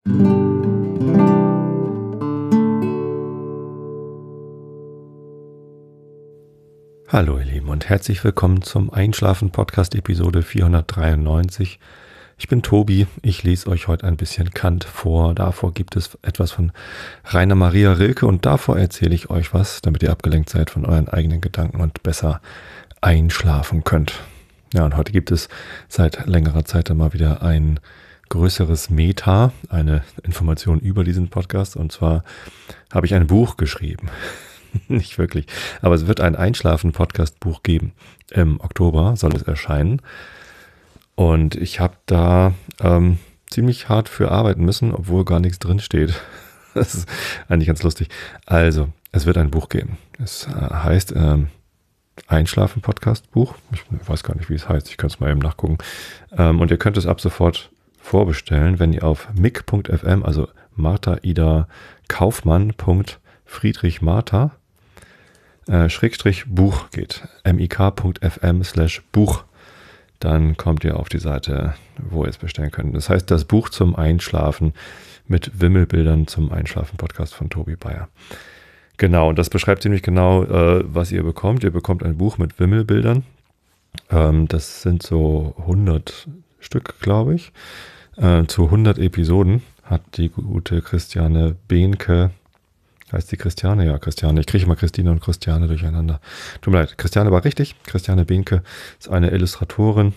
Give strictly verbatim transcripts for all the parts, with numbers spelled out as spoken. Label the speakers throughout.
Speaker 1: Hallo ihr Lieben und herzlich willkommen zum Einschlafen-Podcast Episode vierhundertdreiundneunzig. Ich bin Tobi, ich lese euch heute ein bisschen Kant vor. Davor gibt es etwas von Rainer Maria Rilke und davor erzähle ich euch was, damit ihr abgelenkt seid von euren eigenen Gedanken und besser einschlafen könnt. Ja, und heute gibt es seit längerer Zeit dann mal wieder ein größeres Meta, eine Information über diesen Podcast, und zwar habe ich ein Buch geschrieben. Nicht wirklich, aber es wird ein Einschlafen-Podcast-Buch geben. Im Oktober soll es erscheinen. Und ich habe da ähm, ziemlich hart für arbeiten müssen, obwohl gar nichts drinsteht. Das ist eigentlich ganz lustig. Also, es wird ein Buch geben. Es äh, heißt ähm, Einschlafen-Podcast-Buch. Ich weiß gar nicht, wie es heißt. Ich kann es mal eben nachgucken. Ähm, und ihr könnt es ab sofort vorbestellen, wenn ihr auf mic punkt f m, also Martha Ida Kaufmann Punkt Friedrich Martha äh, Schrägstrich Buch geht. mik punkt f m slash Buch. Dann kommt ihr auf die Seite, wo ihr es bestellen könnt. Das heißt, das Buch zum Einschlafen mit Wimmelbildern zum Einschlafen-Podcast von Tobi Bayer. Genau, und das beschreibt ziemlich genau, äh, was ihr bekommt. Ihr bekommt ein Buch mit Wimmelbildern. Ähm, das sind so hundert Stück, glaube ich. Äh, zu hundert Episoden hat die gute Christiane Behnke, heißt die Christiane? Ja, Christiane. Ich kriege immer Christine und Christiane durcheinander. Tut mir leid, Christiane war richtig. Christiane Behnke ist eine Illustratorin.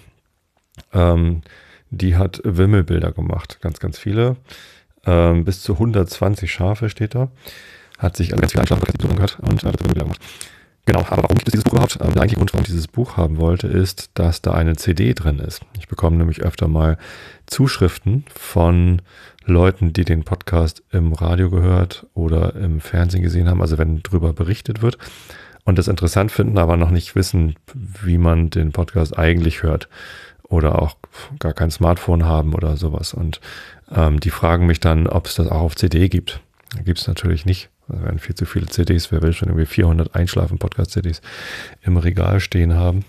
Speaker 1: Ähm, die hat Wimmelbilder gemacht. Ganz, ganz viele. Ähm, bis zu hundertzwanzig Schafe steht da. Hat sich ganz viele Einschlafen gehört und hat Wimmelbilder gemacht. Genau, aber warum gibt es dieses Buch überhaupt? Ähm, der eigentliche Grund, warum ich dieses Buch haben wollte, ist, dass da eine C D drin ist. Ich bekomme nämlich öfter mal Zuschriften von Leuten, die den Podcast im Radio gehört oder im Fernsehen gesehen haben, also wenn drüber berichtet wird und das interessant finden, aber noch nicht wissen, wie man den Podcast eigentlich hört oder auch gar kein Smartphone haben oder sowas. Und ähm, die fragen mich dann, ob es das auch auf C D gibt. Da gibt es natürlich nicht. Da werden viel zu viele C Ds. Wer will schon irgendwie vierhundert Einschlafen-Podcast-C Ds im Regal stehen haben.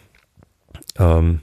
Speaker 1: Ähm,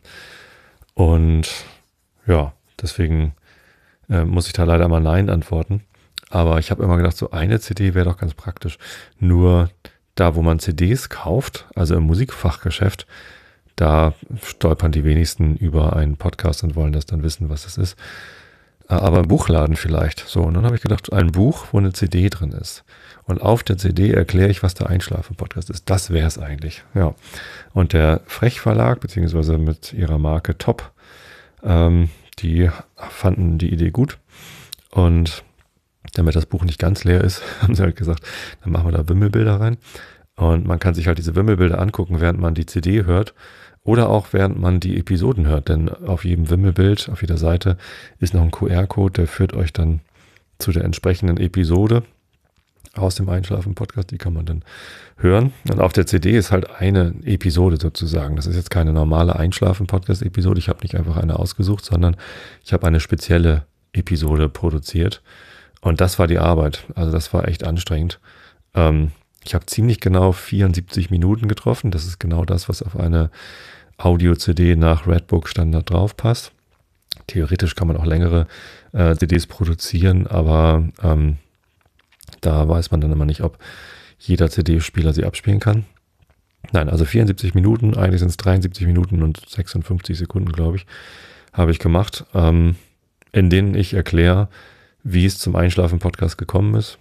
Speaker 1: und ja, deswegen äh, muss ich da leider mal Nein antworten. Aber ich habe immer gedacht, so eine C D wäre doch ganz praktisch. Nur da, wo man C Ds kauft, also im Musikfachgeschäft, da stolpern die wenigsten über einen Podcast und wollen das dann wissen, was es ist. Aber im Buchladen vielleicht. So, und dann habe ich gedacht, ein Buch, wo eine C D drin ist. Und auf der C D erkläre ich, was der Einschlafen-Podcast ist. Das wäre es eigentlich. Ja. Und der Frech Verlag, beziehungsweise mit ihrer Marke Top, ähm, die fanden die Idee gut. Und damit das Buch nicht ganz leer ist, haben sie halt gesagt, dann machen wir da Wimmelbilder rein. Und man kann sich halt diese Wimmelbilder angucken, während man die C D hört. Oder auch während man die Episoden hört, denn auf jedem Wimmelbild, auf jeder Seite ist noch ein Q R-Code, der führt euch dann zu der entsprechenden Episode aus dem Einschlafen-Podcast, die kann man dann hören. Und auf der C D ist halt eine Episode sozusagen. Das ist jetzt keine normale Einschlafen-Podcast-Episode, ich habe nicht einfach eine ausgesucht, sondern ich habe eine spezielle Episode produziert. Und das war die Arbeit, also das war echt anstrengend. Ähm, ich habe ziemlich genau vierundsiebzig Minuten getroffen, das ist genau das, was auf eine Audio-C D nach Redbook-Standard drauf passt. Theoretisch kann man auch längere äh, C Ds produzieren, aber ähm, da weiß man dann immer nicht, ob jeder C D-Spieler sie abspielen kann. Nein, also vierundsiebzig Minuten, eigentlich sind es dreiundsiebzig Minuten und sechsundfünfzig Sekunden, glaube ich, habe ich gemacht, ähm, in denen ich erkläre, wie es zum Einschlafen-Podcast gekommen ist,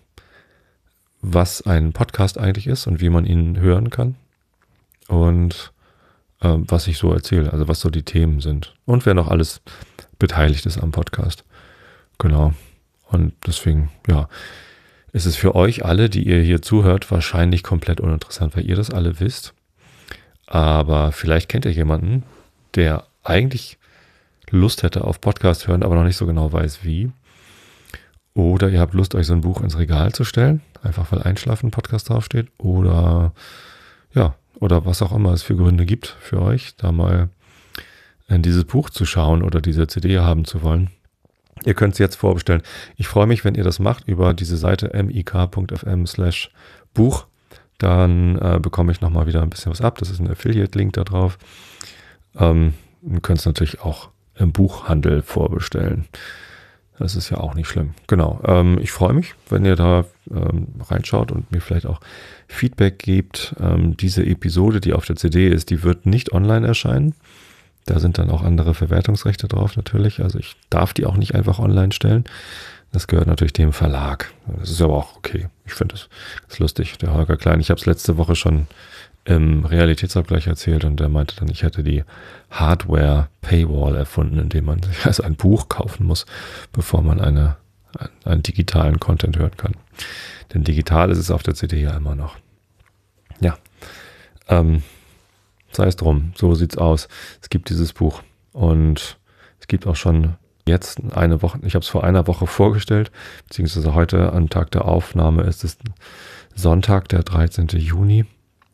Speaker 1: was ein Podcast eigentlich ist und wie man ihn hören kann und ähm, was ich so erzähle, also was so die Themen sind und wer noch alles beteiligt ist am Podcast. Genau. Und deswegen, ja, ist es für euch alle, die ihr hier zuhört, wahrscheinlich komplett uninteressant, weil ihr das alle wisst. Aber vielleicht kennt ihr jemanden, der eigentlich Lust hätte auf Podcast hören, aber noch nicht so genau weiß, wie. Oder ihr habt Lust, euch so ein Buch ins Regal zu stellen, einfach weil Einschlafen-Podcast draufsteht. Oder ja, oder was auch immer es für Gründe gibt für euch, da mal in dieses Buch zu schauen oder diese C D haben zu wollen. Ihr könnt es jetzt vorbestellen. Ich freue mich, wenn ihr das macht über diese Seite mik punkt f m slash Buch. Dann äh, bekomme ich nochmal wieder ein bisschen was ab. Das ist ein Affiliate-Link da drauf. Ähm, ihr könnt es natürlich auch im Buchhandel vorbestellen. Das ist ja auch nicht schlimm. Genau. Ähm, ich freue mich, wenn ihr da ähm, reinschaut und mir vielleicht auch Feedback gebt. Ähm, diese Episode, die auf der C D ist, die wird nicht online erscheinen. Da sind dann auch andere Verwertungsrechte drauf natürlich. Also ich darf die auch nicht einfach online stellen. Das gehört natürlich dem Verlag. Das ist aber auch okay. Ich finde das ist lustig. Der Holger Klein, ich habe es letzte Woche schon im Realitätsabgleich erzählt und der meinte dann, ich hätte die Hardware-Paywall erfunden, indem man sich also ein Buch kaufen muss, bevor man eine, einen digitalen Content hören kann. Denn digital ist es auf der C D ja immer noch. Ja, ähm, sei es drum, so sieht's aus. Es gibt dieses Buch und es gibt auch schon jetzt eine Woche, ich habe es vor einer Woche vorgestellt, beziehungsweise heute am Tag der Aufnahme ist es Sonntag, der dreizehnten Juni.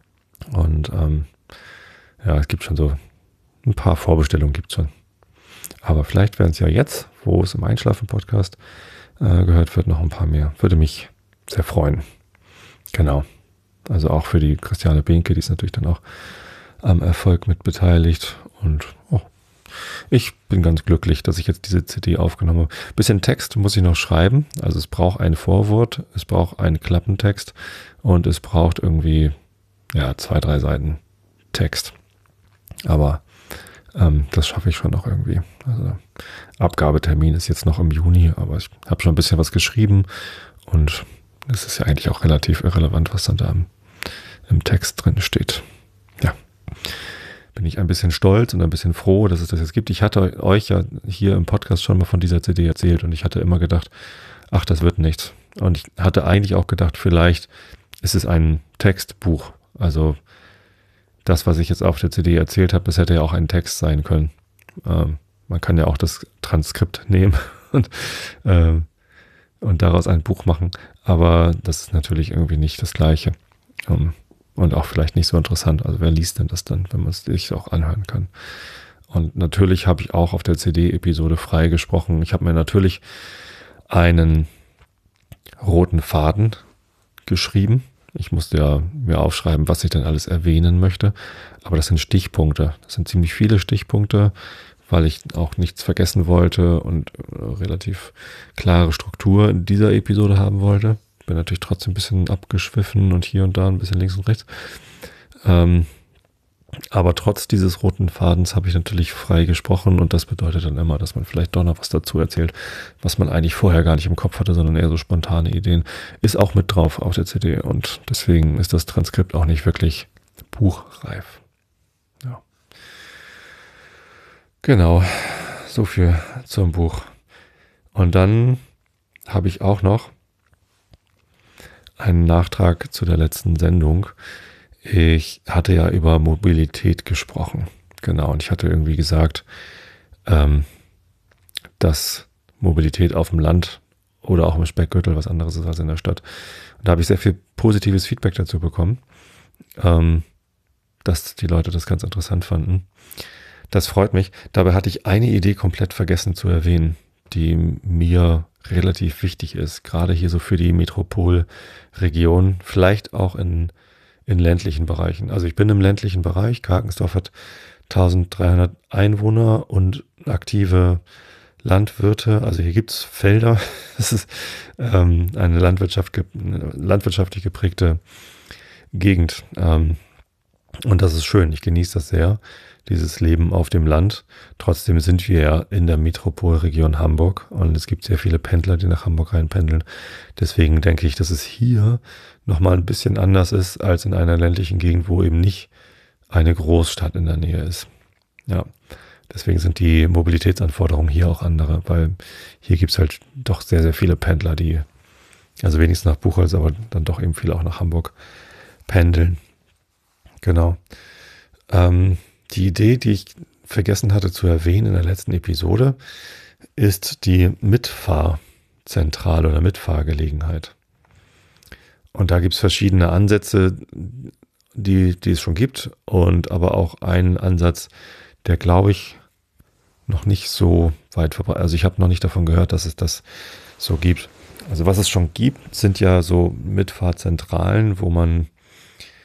Speaker 1: Und ähm, ja, es gibt schon so ein paar Vorbestellungen gibt es schon. Aber vielleicht werden es ja jetzt, wo es im Einschlafen-Podcast äh, gehört wird, noch ein paar mehr. Würde mich sehr freuen. Genau. Also auch für die Christiane Behnke, die ist natürlich dann auch am Erfolg mit beteiligt. Und oh, ich bin ganz glücklich, dass ich jetzt diese C D aufgenommen habe. Bisschen Text muss ich noch schreiben. Also es braucht ein Vorwort, es braucht einen Klappentext und es braucht irgendwie ja, zwei, drei Seiten Text. Aber ähm, das schaffe ich schon noch irgendwie. Also Abgabetermin ist jetzt noch im Juni, aber ich habe schon ein bisschen was geschrieben und es ist ja eigentlich auch relativ irrelevant, was dann da im, im Text drin steht. Ja, bin ich ein bisschen stolz und ein bisschen froh, dass es das jetzt gibt. Ich hatte euch ja hier im Podcast schon mal von dieser C D erzählt und ich hatte immer gedacht, ach, das wird nichts. Und ich hatte eigentlich auch gedacht, vielleicht ist es ein Textbuch. Also das, was ich jetzt auf der C D erzählt habe, das hätte ja auch ein Text sein können. Ähm, man kann ja auch das Transkript nehmen und, ähm, und daraus ein Buch machen. Aber das ist natürlich irgendwie nicht das Gleiche. Ähm, und auch vielleicht nicht so interessant. Also wer liest denn das dann, wenn man es sich auch anhören kann? Und natürlich habe ich auch auf der C D-Episode frei gesprochen. Ich habe mir natürlich einen roten Faden geschrieben. Ich musste ja mir aufschreiben, was ich denn alles erwähnen möchte. Aber das sind Stichpunkte. Das sind ziemlich viele Stichpunkte, weil ich auch nichts vergessen wollte und relativ klare Struktur in dieser Episode haben wollte. Bin natürlich trotzdem ein bisschen abgeschwiffen und hier und da ein bisschen links und rechts. Ähm, aber trotz dieses roten Fadens habe ich natürlich frei gesprochen und das bedeutet dann immer, dass man vielleicht doch noch was dazu erzählt, was man eigentlich vorher gar nicht im Kopf hatte, sondern eher so spontane Ideen. Ist auch mit drauf auf der C D und deswegen ist das Transkript auch nicht wirklich buchreif. Ja. Genau, so viel zum Buch. Und dann habe ich auch noch einen Nachtrag zu der letzten Sendung. Ich hatte ja über Mobilität gesprochen. Genau, und ich hatte irgendwie gesagt, ähm, dass Mobilität auf dem Land oder auch im Speckgürtel was anderes ist als in der Stadt. Und da habe ich sehr viel positives Feedback dazu bekommen, ähm, dass die Leute das ganz interessant fanden. Das freut mich. Dabei hatte ich eine Idee komplett vergessen zu erwähnen, die mir relativ wichtig ist, gerade hier so für die Metropolregion, vielleicht auch in in ländlichen Bereichen. Also ich bin im ländlichen Bereich. Karkensdorf hat dreizehnhundert Einwohner und aktive Landwirte. Also hier gibt es Felder. Es ist ähm, eine, Landwirtschaft, eine landwirtschaftlich geprägte Gegend. Ähm, und das ist schön. Ich genieße das sehr, dieses Leben auf dem Land. Trotzdem sind wir ja in der Metropolregion Hamburg und es gibt sehr viele Pendler, die nach Hamburg reinpendeln. Deswegen denke ich, dass es hier nochmal ein bisschen anders ist als in einer ländlichen Gegend, wo eben nicht eine Großstadt in der Nähe ist. Ja, deswegen sind die Mobilitätsanforderungen hier auch andere, weil hier gibt es halt doch sehr, sehr viele Pendler, die, also wenigstens nach Buchholz, aber dann doch eben viele auch nach Hamburg pendeln. Genau. Ähm, die Idee, die ich vergessen hatte zu erwähnen in der letzten Episode, ist die Mitfahrzentrale oder Mitfahrgelegenheit. Und da gibt es verschiedene Ansätze, die, die es schon gibt und aber auch einen Ansatz, der, glaube ich, noch nicht so weit verbreitet. Also ich habe noch nicht davon gehört, dass es das so gibt. Also was es schon gibt, sind ja so Mitfahrzentralen, wo man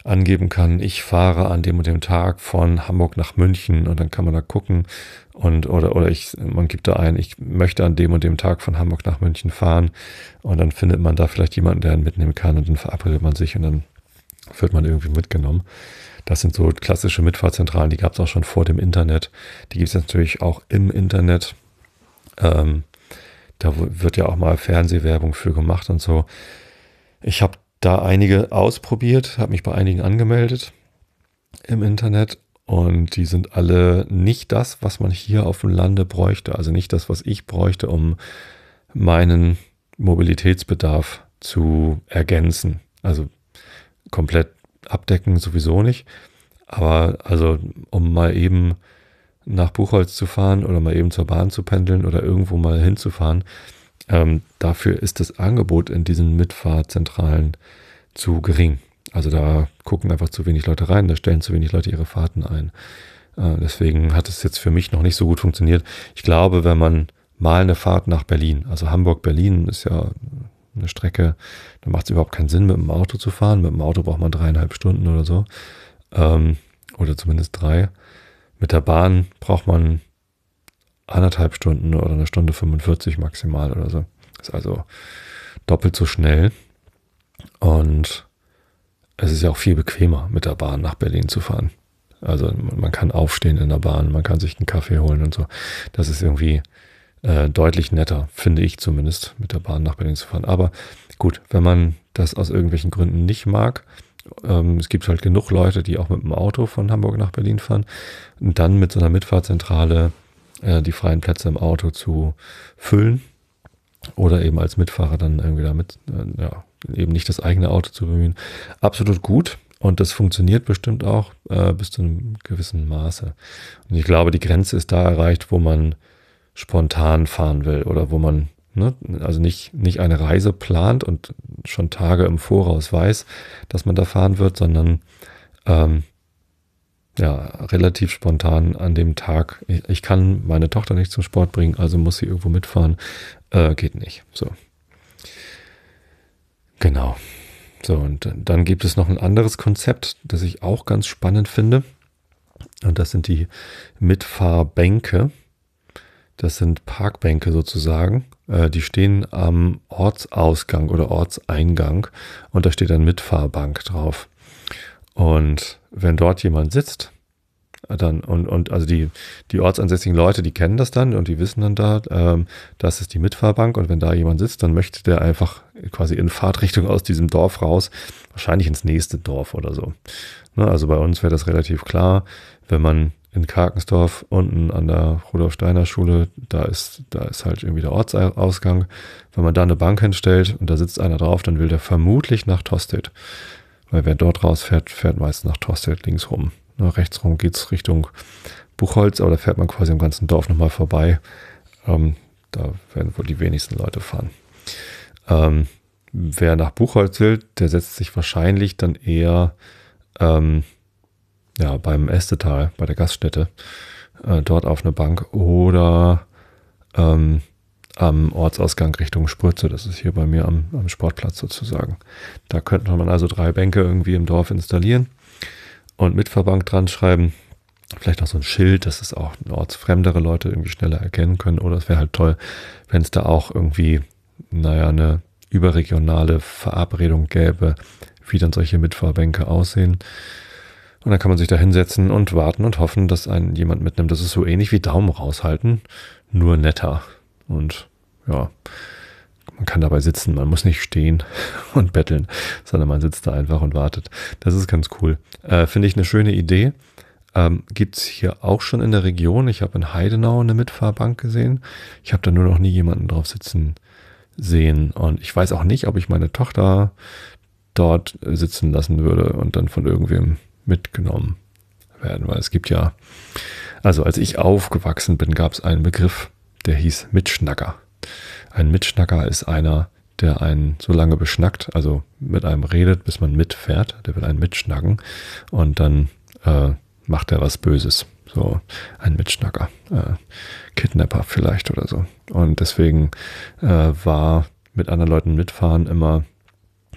Speaker 1: angeben kann, ich fahre an dem und dem Tag von Hamburg nach München und dann kann man da gucken und oder oder ich man gibt da ein, ich möchte an dem und dem Tag von Hamburg nach München fahren und dann findet man da vielleicht jemanden, der einen mitnehmen kann und dann verabredet man sich und dann wird man irgendwie mitgenommen. Das sind so klassische Mitfahrzentralen, die gab es auch schon vor dem Internet. Die gibt es natürlich auch im Internet. Ähm, da wird ja auch mal Fernsehwerbung für gemacht und so. Ich habe da einige ausprobiert, habe mich bei einigen angemeldet im Internet und die sind alle nicht das, was man hier auf dem Lande bräuchte. Also nicht das, was ich bräuchte, um meinen Mobilitätsbedarf zu ergänzen. Also komplett abdecken sowieso nicht. Aber also um mal eben nach Buchholz zu fahren oder mal eben zur Bahn zu pendeln oder irgendwo mal hinzufahren, ähm, dafür ist das Angebot in diesen Mitfahrzentralen zu gering. Also da gucken einfach zu wenig Leute rein, da stellen zu wenig Leute ihre Fahrten ein. Äh, deswegen hat es jetzt für mich noch nicht so gut funktioniert. Ich glaube, wenn man mal eine Fahrt nach Berlin, also Hamburg-Berlin ist ja eine Strecke, da macht es überhaupt keinen Sinn, mit dem Auto zu fahren. Mit dem Auto braucht man dreieinhalb Stunden oder so. Ähm, oder zumindest drei. Mit der Bahn braucht man anderthalb Stunden oder eine Stunde fünfundvierzig maximal oder so. Ist also doppelt so schnell. Und es ist ja auch viel bequemer, mit der Bahn nach Berlin zu fahren. Also man kann aufstehen in der Bahn, man kann sich einen Kaffee holen und so. Das ist irgendwie äh, deutlich netter, finde ich zumindest, mit der Bahn nach Berlin zu fahren. Aber gut, wenn man das aus irgendwelchen Gründen nicht mag, ähm, es gibt halt genug Leute, die auch mit dem Auto von Hamburg nach Berlin fahren und dann mit so einer Mitfahrzentrale äh, die freien Plätze im Auto zu füllen oder eben als Mitfahrer dann irgendwie damit, äh, ja, eben nicht das eigene Auto zu bemühen. Absolut gut. Und das funktioniert bestimmt auch äh, bis zu einem gewissen Maße. Und ich glaube, die Grenze ist da erreicht, wo man spontan fahren will oder wo man ne, also nicht, nicht eine Reise plant und schon Tage im Voraus weiß, dass man da fahren wird, sondern ähm, ja, relativ spontan an dem Tag. Ich, ich kann meine Tochter nicht zum Sport bringen, also muss sie irgendwo mitfahren. Äh, geht nicht. So. Genau. So, und dann gibt es noch ein anderes Konzept, das ich auch ganz spannend finde. Und das sind die Mitfahrbänke. Das sind Parkbänke sozusagen. Äh, die stehen am Ortsausgang oder Ortseingang und da steht ein Mitfahrbank drauf. Und wenn dort jemand sitzt, dann und, und also die, die ortsansässigen Leute, die kennen das dann und die wissen dann da, ähm, das ist die Mitfahrbank und wenn da jemand sitzt, dann möchte der einfach quasi in Fahrtrichtung aus diesem Dorf raus, wahrscheinlich ins nächste Dorf oder so. Ne, also bei uns wäre das relativ klar, wenn man in Karkensdorf unten an der Rudolf-Steiner-Schule, da ist, da ist halt irgendwie der Ortsausgang. Wenn man da eine Bank hinstellt und da sitzt einer drauf, dann will der vermutlich nach Tostedt. Weil wer dort rausfährt, fährt meist nach Tostedt links rum. Ne, rechts rum geht es Richtung Buchholz, aber da fährt man quasi im ganzen Dorf nochmal vorbei. Ähm, da werden wohl die wenigsten Leute fahren. Ähm, wer nach Buchholz will, der setzt sich wahrscheinlich dann eher ähm, ja, beim Estetal, bei der Gaststätte, äh, dort auf eine Bank oder ähm, am Ortsausgang Richtung Sprütze. Das ist hier bei mir am, am Sportplatz sozusagen. Da könnte man also drei Bänke irgendwie im Dorf installieren und Mitfahrbank dran schreiben. Vielleicht noch so ein Schild, dass es auch ortsfremdere Leute irgendwie schneller erkennen können. Oder es wäre halt toll, wenn es da auch irgendwie, naja, eine überregionale Verabredung gäbe, wie dann solche Mitfahrbänke aussehen. Und dann kann man sich da hinsetzen und warten und hoffen, dass einen jemand mitnimmt. Das ist so ähnlich wie Daumen raushalten, nur netter. Und ja, man kann dabei sitzen, man muss nicht stehen und betteln, sondern man sitzt da einfach und wartet. Das ist ganz cool. Äh, finde ich eine schöne Idee. Ähm, gibt es hier auch schon in der Region. Ich habe in Heidenau eine Mitfahrbank gesehen. Ich habe da nur noch nie jemanden drauf sitzen sehen. Und ich weiß auch nicht, ob ich meine Tochter dort sitzen lassen würde und dann von irgendwem mitgenommen werden. Weil es gibt ja, also als ich aufgewachsen bin, gab es einen Begriff, der hieß Mitschnacker. Ein Mitschnacker ist einer, der einen so lange beschnackt, also mit einem redet, bis man mitfährt. Der will einen mitschnacken und dann äh, macht er was Böses. So ein Mitschnacker. Äh, Kidnapper vielleicht oder so. Und deswegen äh, war mit anderen Leuten mitfahren immer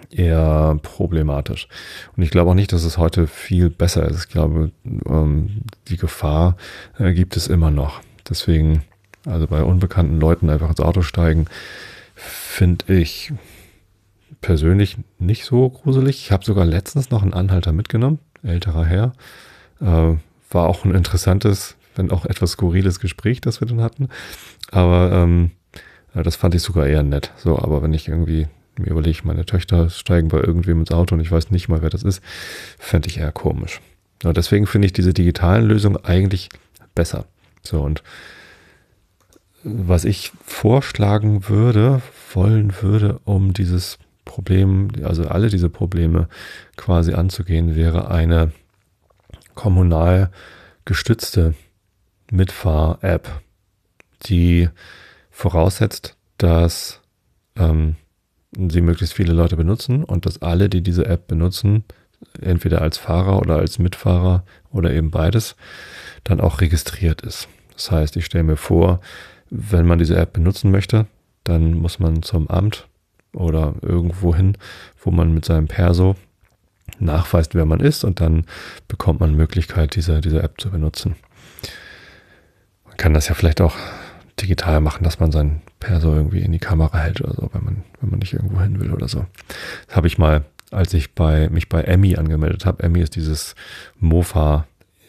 Speaker 1: eher problematisch. Und ich glaube auch nicht, dass es heute viel besser ist. Ich glaube, ähm, die Gefahr äh, gibt es immer noch. Deswegen, also bei unbekannten Leuten einfach ins Auto steigen, finde ich persönlich nicht so gruselig. Ich habe sogar letztens noch einen Anhalter mitgenommen, älterer Herr. Äh, war auch ein interessantes, wenn auch etwas skurriles Gespräch, das wir dann hatten. Aber ähm, das fand ich sogar eher nett. So, aber wenn ich irgendwie mir überlege, meine Töchter steigen bei irgendwem ins Auto und ich weiß nicht mal, wer das ist, fände ich eher komisch. Ja, deswegen finde ich diese digitalen Lösungen eigentlich besser. So, und was ich vorschlagen würde, wollen würde, um dieses Problem, also alle diese Probleme quasi anzugehen, wäre eine kommunal gestützte Mitfahr-App, die voraussetzt, dass ähm, sie möglichst viele Leute benutzen und dass alle, die diese App benutzen, entweder als Fahrer oder als Mitfahrer oder eben beides, dann auch registriert ist. Das heißt, ich stelle mir vor, wenn man diese App benutzen möchte, dann muss man zum Amt oder irgendwo hin, wo man mit seinem Perso nachweist, wer man ist, und dann bekommt man Möglichkeit, diese, diese App zu benutzen. Man kann das ja vielleicht auch digital machen, dass man sein Perso irgendwie in die Kamera hält oder so, wenn man, wenn man nicht irgendwo hin will oder so. Das habe ich mal, als ich bei, mich bei Emmi angemeldet habe. Emmi ist dieses Mofa,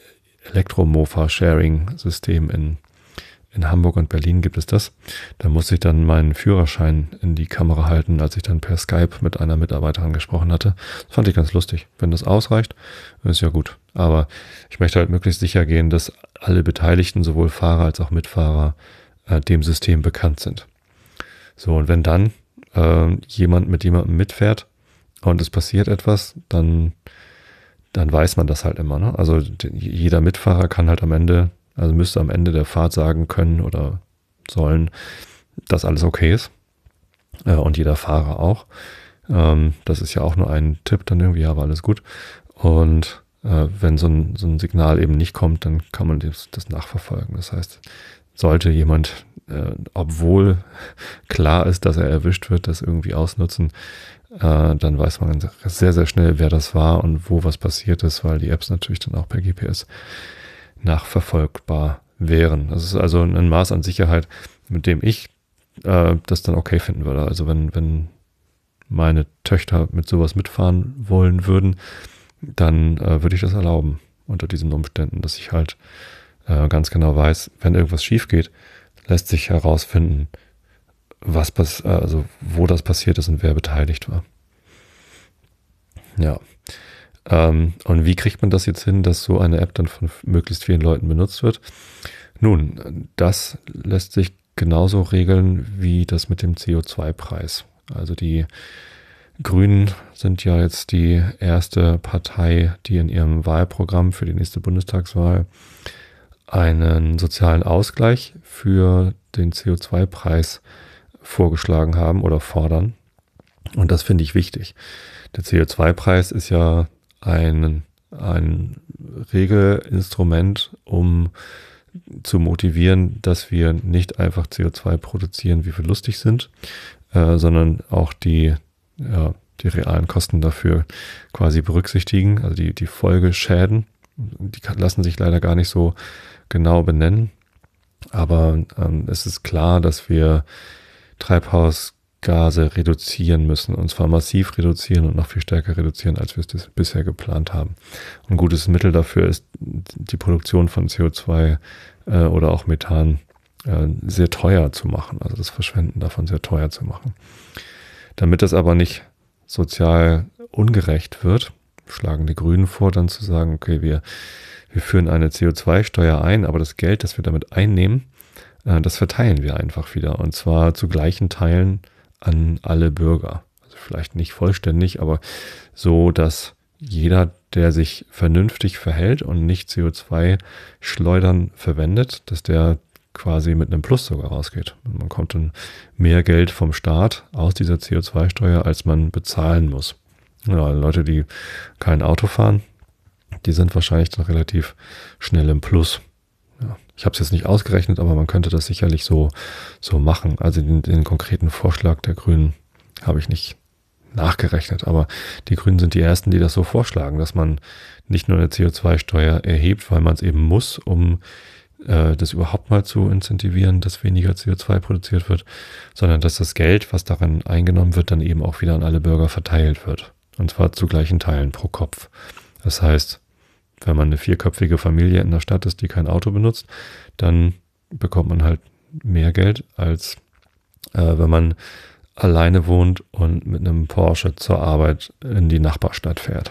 Speaker 1: Elektro-Mofa-Sharing-System in, in Hamburg und Berlin gibt es das. Da musste ich dann meinen Führerschein in die Kamera halten, als ich dann per Skype mit einer Mitarbeiterin gesprochen hatte. Das fand ich ganz lustig. Wenn das ausreicht, ist ja gut. Aber ich möchte halt möglichst sicher gehen, dass alle Beteiligten, sowohl Fahrer als auch Mitfahrer, dem System bekannt sind. So, und wenn dann äh, jemand mit jemandem mitfährt und es passiert etwas, dann, dann weiß man das halt immer. Ne? Also die, jeder Mitfahrer kann halt am Ende, also müsste am Ende der Fahrt sagen können oder sollen, dass alles okay ist. Äh, und jeder Fahrer auch. Ähm, das ist ja auch nur ein Tipp dann irgendwie, ja, war alles gut. Und äh, wenn so ein, so ein Signal eben nicht kommt, dann kann man das, das nachverfolgen. Das heißt, sollte jemand, äh, obwohl klar ist, dass er erwischt wird, das irgendwie ausnutzen, äh, dann weiß man sehr, sehr schnell, wer das war und wo was passiert ist, weil die Apps natürlich dann auch per G P S nachverfolgbar wären. Das ist also ein Maß an Sicherheit, mit dem ich äh, das dann okay finden würde. Also wenn, wenn meine Töchter mit sowas mitfahren wollen würden, dann äh, würde ich das erlauben unter diesen Umständen, dass ich halt ganz genau weiß, wenn irgendwas schief geht, lässt sich herausfinden, was pass- also wo das passiert ist und wer beteiligt war. Ja. Ähm, und wie kriegt man das jetzt hin, dass so eine App dann von möglichst vielen Leuten benutzt wird? Nun, das lässt sich genauso regeln wie das mit dem C O zwei Preis. Also die Grünen sind ja jetzt die erste Partei, die in ihrem Wahlprogramm für die nächste Bundestagswahl einen sozialen Ausgleich für den C O zwei Preis vorgeschlagen haben oder fordern. Und das finde ich wichtig. Der C O zwei Preis ist ja ein, ein Regelinstrument, um zu motivieren, dass wir nicht einfach C O zwei produzieren, wie wir lustig sind, äh, sondern auch die, ja, die realen Kosten dafür quasi berücksichtigen, also die, die Folgeschäden. Die lassen sich leider gar nicht so genau benennen, aber ähm, es ist klar, dass wir Treibhausgase reduzieren müssen, und zwar massiv reduzieren und noch viel stärker reduzieren, als wir es bisher geplant haben. Ein gutes Mittel dafür ist die Produktion von C O zwei äh, oder auch Methan äh, sehr teuer zu machen, also das Verschwenden davon sehr teuer zu machen. Damit das aber nicht sozial ungerecht wird, schlagen die Grünen vor, dann zu sagen, okay, wir Wir führen eine C O zwei Steuer ein, aber das Geld, das wir damit einnehmen, äh, das verteilen wir einfach wieder. Und zwar zu gleichen Teilen an alle Bürger. Also vielleicht nicht vollständig, aber so, dass jeder, der sich vernünftig verhält und nicht C O zwei Schleudern verwendet, dass der quasi mit einem Plus sogar rausgeht. Und man kommt dann mehr Geld vom Staat aus dieser C O zwei Steuer, als man bezahlen muss. Ja, Leute, die kein Auto fahren, die sind wahrscheinlich dann relativ schnell im Plus. Ja, ich habe es jetzt nicht ausgerechnet, aber man könnte das sicherlich so, so machen. Also den, den konkreten Vorschlag der Grünen habe ich nicht, nachgerechnet, aber die Grünen sind die Ersten, die das so vorschlagen, dass man nicht nur eine C O zwei Steuer erhebt, weil man es eben muss, um äh, das überhaupt mal zu incentivieren, dass weniger C O zwei produziert wird, sondern dass das Geld, was daran eingenommen wird, dann eben auch wieder an alle Bürger verteilt wird. Und zwar zu gleichen Teilen pro Kopf. Das heißt, wenn man eine vierköpfige Familie in der Stadt ist, die kein Auto benutzt, dann bekommt man halt mehr Geld, als äh, wenn man alleine wohnt und mit einem Porsche zur Arbeit in die Nachbarstadt fährt.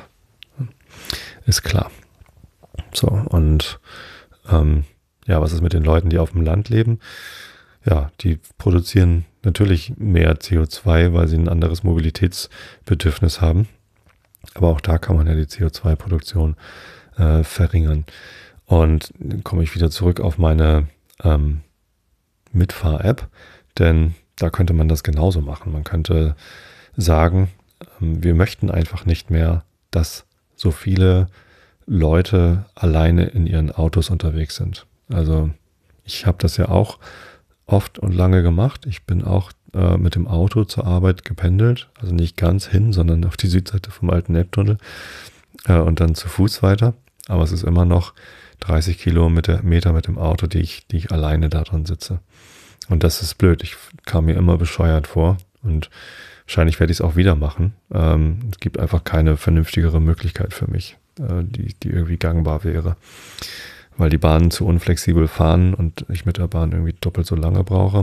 Speaker 1: Ist klar. So, und ähm, ja, was ist mit den Leuten, die auf dem Land leben? Ja, die produzieren natürlich mehr C O zwei, weil sie ein anderes Mobilitätsbedürfnis haben. Aber auch da kann man ja die C O zwei Produktion äh, verringern. Und dann komme ich wieder zurück auf meine ähm, Mitfahr-App, denn da könnte man das genauso machen. Man könnte sagen, ähm, wir möchten einfach nicht mehr, dass so viele Leute alleine in ihren Autos unterwegs sind. Also ich habe das ja auch oft und lange gemacht. Ich bin auch äh, mit dem Auto zur Arbeit gependelt, also nicht ganz hin, sondern auf die Südseite vom alten Elbtunnel äh, und dann zu Fuß weiter. Aber es ist immer noch dreißig Kilometer mit dem Auto, die ich, die ich alleine da drin sitze. Und das ist blöd. Ich kam mir immer bescheuert vor und wahrscheinlich werde ich es auch wieder machen. Ähm, es gibt einfach keine vernünftigere Möglichkeit für mich, äh, die, die irgendwie gangbar wäre. Weil die Bahnen zu unflexibel fahren und ich mit der Bahn irgendwie doppelt so lange brauche.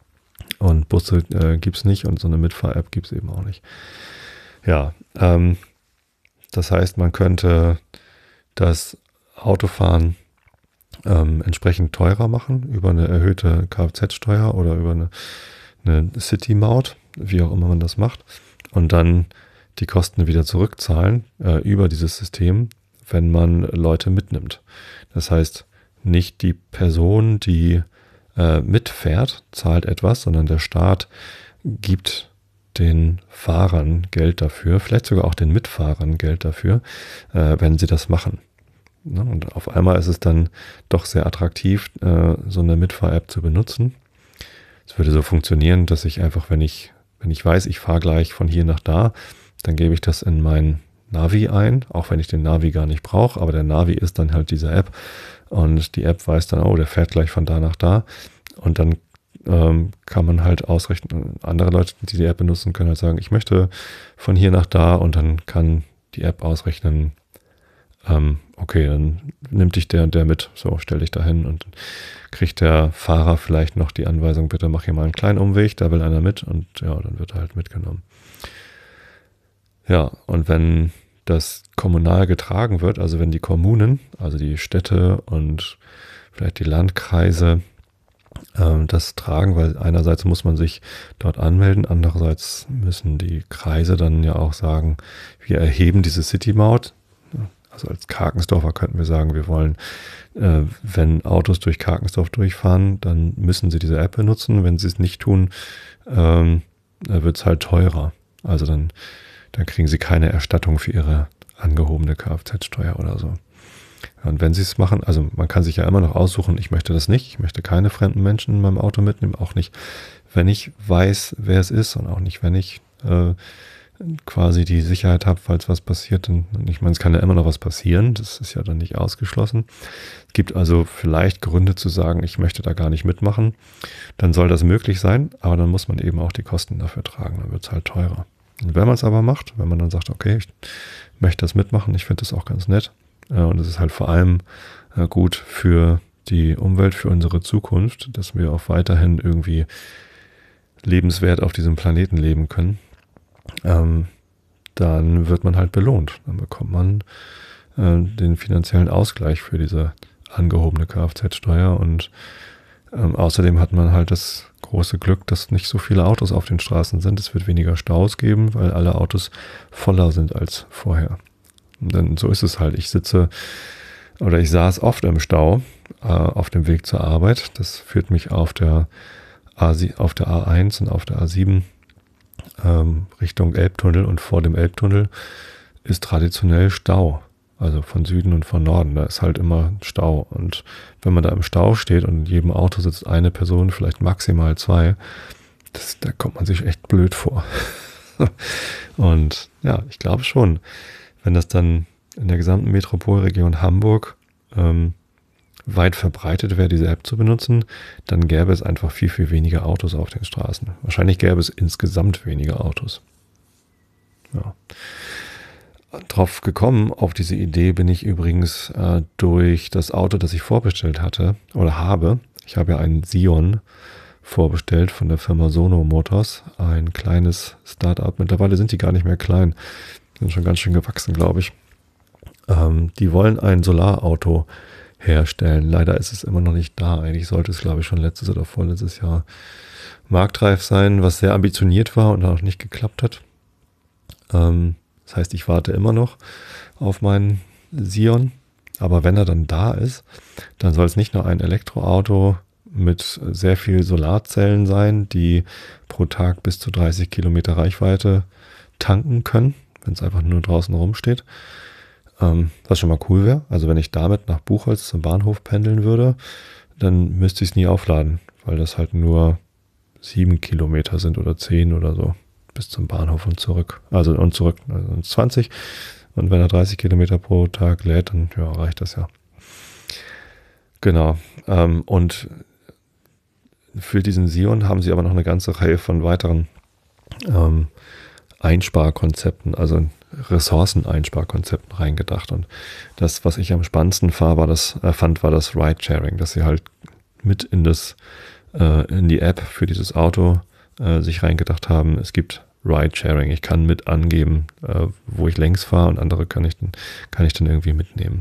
Speaker 1: Und Busse äh, gibt es nicht und so eine Mitfahr-App gibt es eben auch nicht. Ja, ähm, das heißt, man könnte das Autofahren ähm, entsprechend teurer machen über eine erhöhte Kfz-Steuer oder über eine, eine City-Maut, wie auch immer man das macht. Und dann die Kosten wieder zurückzahlen äh, über dieses System, wenn man Leute mitnimmt. Das heißt, nicht die Person, die äh, mitfährt, zahlt etwas, sondern der Staat gibt den Fahrern Geld dafür, vielleicht sogar auch den Mitfahrern Geld dafür, äh, wenn sie das machen. Ne? Und auf einmal ist es dann doch sehr attraktiv, äh, so eine Mitfahr-App zu benutzen. Es würde so funktionieren, dass ich einfach, wenn ich, wenn ich weiß, ich fahre gleich von hier nach da, dann gebe ich das in mein Navi ein, auch wenn ich den Navi gar nicht brauche, aber der Navi ist dann halt diese App und die App weiß dann, oh, der fährt gleich von da nach da und dann ähm, kann man halt ausrechnen, andere Leute, die die App benutzen, können halt sagen, ich möchte von hier nach da und dann kann die App ausrechnen, ähm, okay, dann nimmt dich der und der mit, so, stell dich da hin und dann kriegt der Fahrer vielleicht noch die Anweisung, bitte mach hier mal einen kleinen Umweg, da will einer mit und ja, dann wird er halt mitgenommen. Ja, und wenn das kommunal getragen wird, also wenn die Kommunen, also die Städte und vielleicht die Landkreise äh, das tragen, weil einerseits muss man sich dort anmelden, andererseits müssen die Kreise dann ja auch sagen, wir erheben diese City-Maut. Also als Karkensdorfer könnten wir sagen, wir wollen, äh, wenn Autos durch Karkensdorf durchfahren, dann müssen sie diese App benutzen. Wenn sie es nicht tun, ähm, wird es halt teurer. Also dann dann kriegen sie keine Erstattung für ihre angehobene Kfz-Steuer oder so. Und wenn sie es machen, also man kann sich ja immer noch aussuchen, ich möchte das nicht, ich möchte keine fremden Menschen in meinem Auto mitnehmen, auch nicht, wenn ich weiß, wer es ist und auch nicht, wenn ich äh, quasi die Sicherheit habe, falls was passiert. Und ich meine, es kann ja immer noch was passieren, das ist ja dann nicht ausgeschlossen. Es gibt also vielleicht Gründe zu sagen, ich möchte da gar nicht mitmachen. Dann soll das möglich sein, aber dann muss man eben auch die Kosten dafür tragen, dann wird es halt teurer. Und wenn man es aber macht, wenn man dann sagt, okay, ich möchte das mitmachen, ich finde das auch ganz nett äh, und es ist halt vor allem äh, gut für die Umwelt, für unsere Zukunft, dass wir auch weiterhin irgendwie lebenswert auf diesem Planeten leben können, ähm, dann wird man halt belohnt. Dann bekommt man äh, den finanziellen Ausgleich für diese angehobene Kfz-Steuer und ähm, außerdem hat man halt das große Glück, dass nicht so viele Autos auf den Straßen sind. Es wird weniger Staus geben, weil alle Autos voller sind als vorher. Und dann so ist es halt. Ich sitze oder ich saß oft im Stau äh, auf dem Weg zur Arbeit. Das führt mich auf der, A, auf der A eins und auf der A sieben ähm, Richtung Elbtunnel und vor dem Elbtunnel ist traditionell Stau. Also von Süden und von Norden, da ist halt immer Stau. Und wenn man da im Stau steht und in jedem Auto sitzt eine Person, vielleicht maximal zwei, das, da kommt man sich echt blöd vor. Und ja, ich glaube schon, wenn das dann in der gesamten Metropolregion Hamburg ähm, weit verbreitet wäre, diese App zu benutzen, dann gäbe es einfach viel, viel weniger Autos auf den Straßen. Wahrscheinlich gäbe es insgesamt weniger Autos. Ja. Drauf gekommen, auf diese Idee bin ich übrigens äh, durch das Auto, das ich vorbestellt hatte oder habe. Ich habe ja einen Sion vorbestellt von der Firma Sono Motors, ein kleines Start-up. Mittlerweile sind die gar nicht mehr klein, sind schon ganz schön gewachsen, glaube ich. Ähm, die wollen ein Solarauto herstellen. Leider ist es immer noch nicht da. Eigentlich sollte es, glaube ich, schon letztes oder vorletztes Jahr marktreif sein, was sehr ambitioniert war und auch nicht geklappt hat. Ähm, Das heißt, ich warte immer noch auf meinen Sion. Aber wenn er dann da ist, dann soll es nicht nur ein Elektroauto mit sehr viel Solarzellen sein, die pro Tag bis zu dreißig Kilometer Reichweite tanken können, wenn es einfach nur draußen rumsteht. Ähm, was schon mal cool wäre. Also wenn ich damit nach Buchholz zum Bahnhof pendeln würde, dann müsste ich es nie aufladen, weil das halt nur sieben Kilometer sind oder zehn oder so. Bis zum Bahnhof und zurück. Also und zurück also zwanzig. Und wenn er dreißig Kilometer pro Tag lädt, dann ja, reicht das ja. Genau. Ähm, und für diesen Sion haben sie aber noch eine ganze Reihe von weiteren ähm, Einsparkonzepten, also Ressourceneinsparkonzepten reingedacht. Und das, was ich am spannendsten war, war das, äh, fand, war das Ride-Sharing, dass sie halt mit in das äh, in die App für dieses Auto äh, sich reingedacht haben, es gibt Ride-Sharing. Ich kann mit angeben, äh, wo ich längs fahre und andere kann ich dann, kann ich dann irgendwie mitnehmen.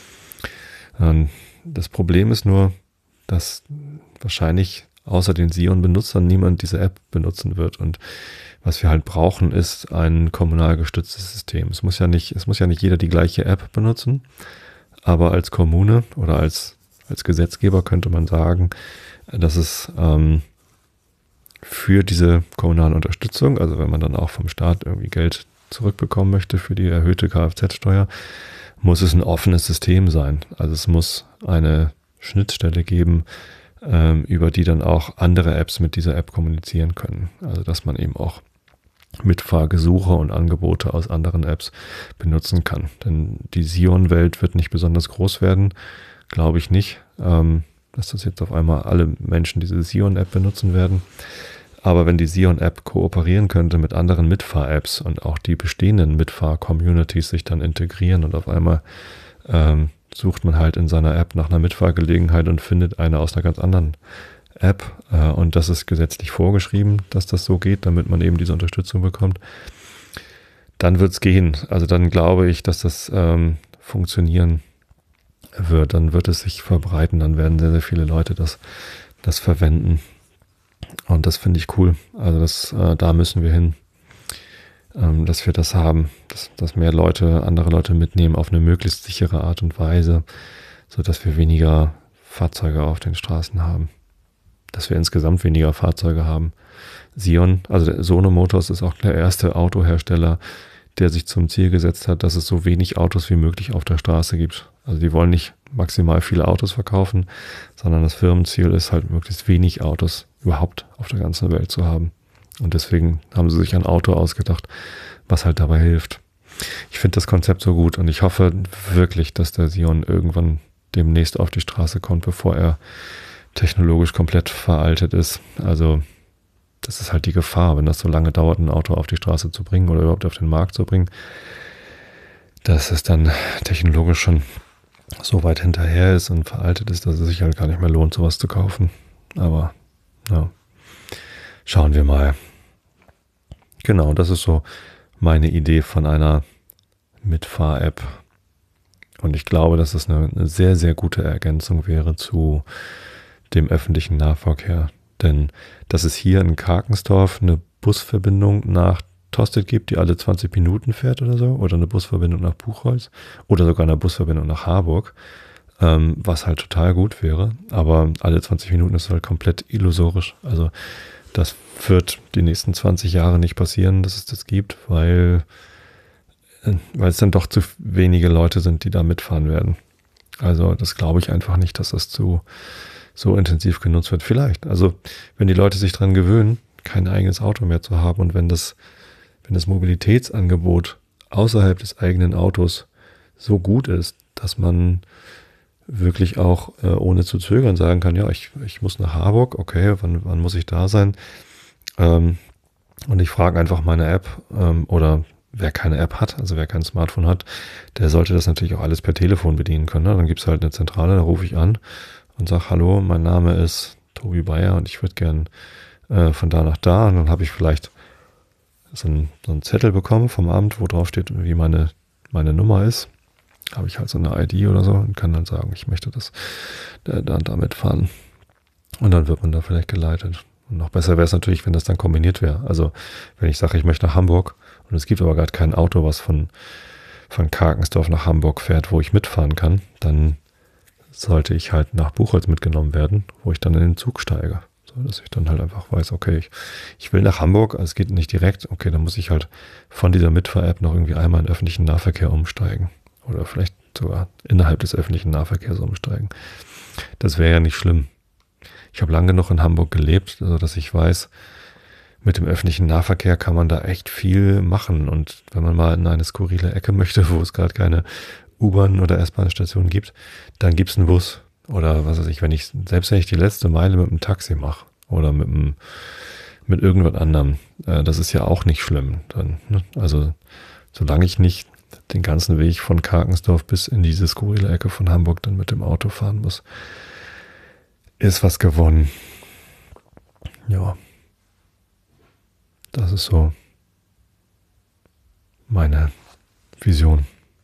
Speaker 1: Ähm, das Problem ist nur, dass wahrscheinlich außer den Sion-Benutzern niemand diese App benutzen wird. Und was wir halt brauchen, ist ein kommunal gestütztes System. Es muss ja nicht, es muss ja nicht jeder die gleiche App benutzen, aber als Kommune oder als, als Gesetzgeber könnte man sagen, dass es ähm, für diese kommunale Unterstützung, also wenn man dann auch vom Staat irgendwie Geld zurückbekommen möchte für die erhöhte Kfz-Steuer, muss es ein offenes System sein. Also es muss eine Schnittstelle geben, ähm, über die dann auch andere Apps mit dieser App kommunizieren können. Also dass man eben auch Mitfahrgesuche und Angebote aus anderen Apps benutzen kann. Denn die Sion-Welt wird nicht besonders groß werden, glaube ich nicht, ähm, dass das jetzt auf einmal alle Menschen diese Sion-App benutzen werden. Aber wenn die Sion-App kooperieren könnte mit anderen Mitfahr-Apps und auch die bestehenden Mitfahr-Communities sich dann integrieren und auf einmal ähm, sucht man halt in seiner App nach einer Mitfahrgelegenheit und findet eine aus einer ganz anderen App äh, und das ist gesetzlich vorgeschrieben, dass das so geht, damit man eben diese Unterstützung bekommt, dann wird es gehen. Also dann glaube ich, dass das ähm, funktionieren wird. Dann wird es sich verbreiten, dann werden sehr, sehr viele Leute das, das verwenden. Und das finde ich cool. Also das, äh, da müssen wir hin, ähm, dass wir das haben, dass, dass mehr Leute, andere Leute mitnehmen auf eine möglichst sichere Art und Weise, sodass wir weniger Fahrzeuge auf den Straßen haben. Dass wir insgesamt weniger Fahrzeuge haben. Sion, also der Sono Motors ist auch der erste Autohersteller, der sich zum Ziel gesetzt hat, dass es so wenig Autos wie möglich auf der Straße gibt. Also die wollen nicht maximal viele Autos verkaufen, sondern das Firmenziel ist halt möglichst wenig Autos überhaupt auf der ganzen Welt zu haben. Und deswegen haben sie sich ein Auto ausgedacht, was halt dabei hilft. Ich finde das Konzept so gut und ich hoffe wirklich, dass der Sion irgendwann demnächst auf die Straße kommt, bevor er technologisch komplett veraltet ist. Also das ist halt die Gefahr, wenn das so lange dauert, ein Auto auf die Straße zu bringen oder überhaupt auf den Markt zu bringen, dass es dann technologisch schon so weit hinterher ist und veraltet ist, dass es sich halt gar nicht mehr lohnt, sowas zu kaufen. Aber ja, schauen wir mal. Genau, das ist so meine Idee von einer Mitfahr-App. Und ich glaube, dass es eine, eine sehr, sehr gute Ergänzung wäre zu dem öffentlichen Nahverkehr. Denn dass es hier in Karkensdorf eine Busverbindung nach Tostedt gibt, die alle zwanzig Minuten fährt oder so, oder eine Busverbindung nach Buchholz oder sogar eine Busverbindung nach Harburg, ähm, was halt total gut wäre. Aber alle zwanzig Minuten ist halt komplett illusorisch. Also das wird die nächsten zwanzig Jahre nicht passieren, dass es das gibt, weil, weil es dann doch zu wenige Leute sind, die da mitfahren werden. Also das glaube ich einfach nicht, dass das zu so intensiv genutzt wird. Vielleicht. Also wenn die Leute sich dran gewöhnen, kein eigenes Auto mehr zu haben und wenn das, wenn das Mobilitätsangebot außerhalb des eigenen Autos so gut ist, dass man wirklich auch äh, ohne zu zögern sagen kann, ja, ich, ich muss nach Harburg, okay, wann, wann muss ich da sein? Ähm, und ich frage einfach meine App ähm, oder wer keine App hat, also wer kein Smartphone hat, der sollte das natürlich auch alles per Telefon bedienen können. Ne? Dann gibt es halt eine Zentrale, da rufe ich an und sage, hallo, mein Name ist Tobi Bayer und ich würde gern äh, von da nach da. Und dann habe ich vielleicht so einen, so einen Zettel bekommen vom Amt, wo drauf steht, wie meine, meine Nummer ist. Habe ich halt so eine I D oder so und kann dann sagen, ich möchte das da, da damit fahren. Und dann wird man da vielleicht geleitet. Und noch besser wäre es natürlich, wenn das dann kombiniert wäre. Also wenn ich sage, ich möchte nach Hamburg und es gibt aber gerade kein Auto, was von, von Karkensdorf nach Hamburg fährt, wo ich mitfahren kann, dann sollte ich halt nach Buchholz mitgenommen werden, wo ich dann in den Zug steige. So, dass ich dann halt einfach weiß, okay, ich, ich will nach Hamburg, also es geht nicht direkt, okay, dann muss ich halt von dieser Mitfahr-App noch irgendwie einmal in öffentlichen Nahverkehr umsteigen. Oder vielleicht sogar innerhalb des öffentlichen Nahverkehrs umsteigen. Das wäre ja nicht schlimm. Ich habe lange genug in Hamburg gelebt, also dass ich weiß, mit dem öffentlichen Nahverkehr kann man da echt viel machen. Und wenn man mal in eine skurrile Ecke möchte, wo es gerade keine U-Bahn- oder S-Bahn-Station gibt, dann gibt es einen Bus. Oder was weiß ich, wenn ich, selbst wenn ich die letzte Meile mit einem Taxi mache oder mit, einem, mit irgendwas anderem, äh, das ist ja auch nicht schlimm. Dann, ne? Also solange ich nicht den ganzen Weg von Karkensdorf bis in diese skurrile Ecke von Hamburg dann mit dem Auto fahren muss, ist was gewonnen. Ja, das ist so meine Vision.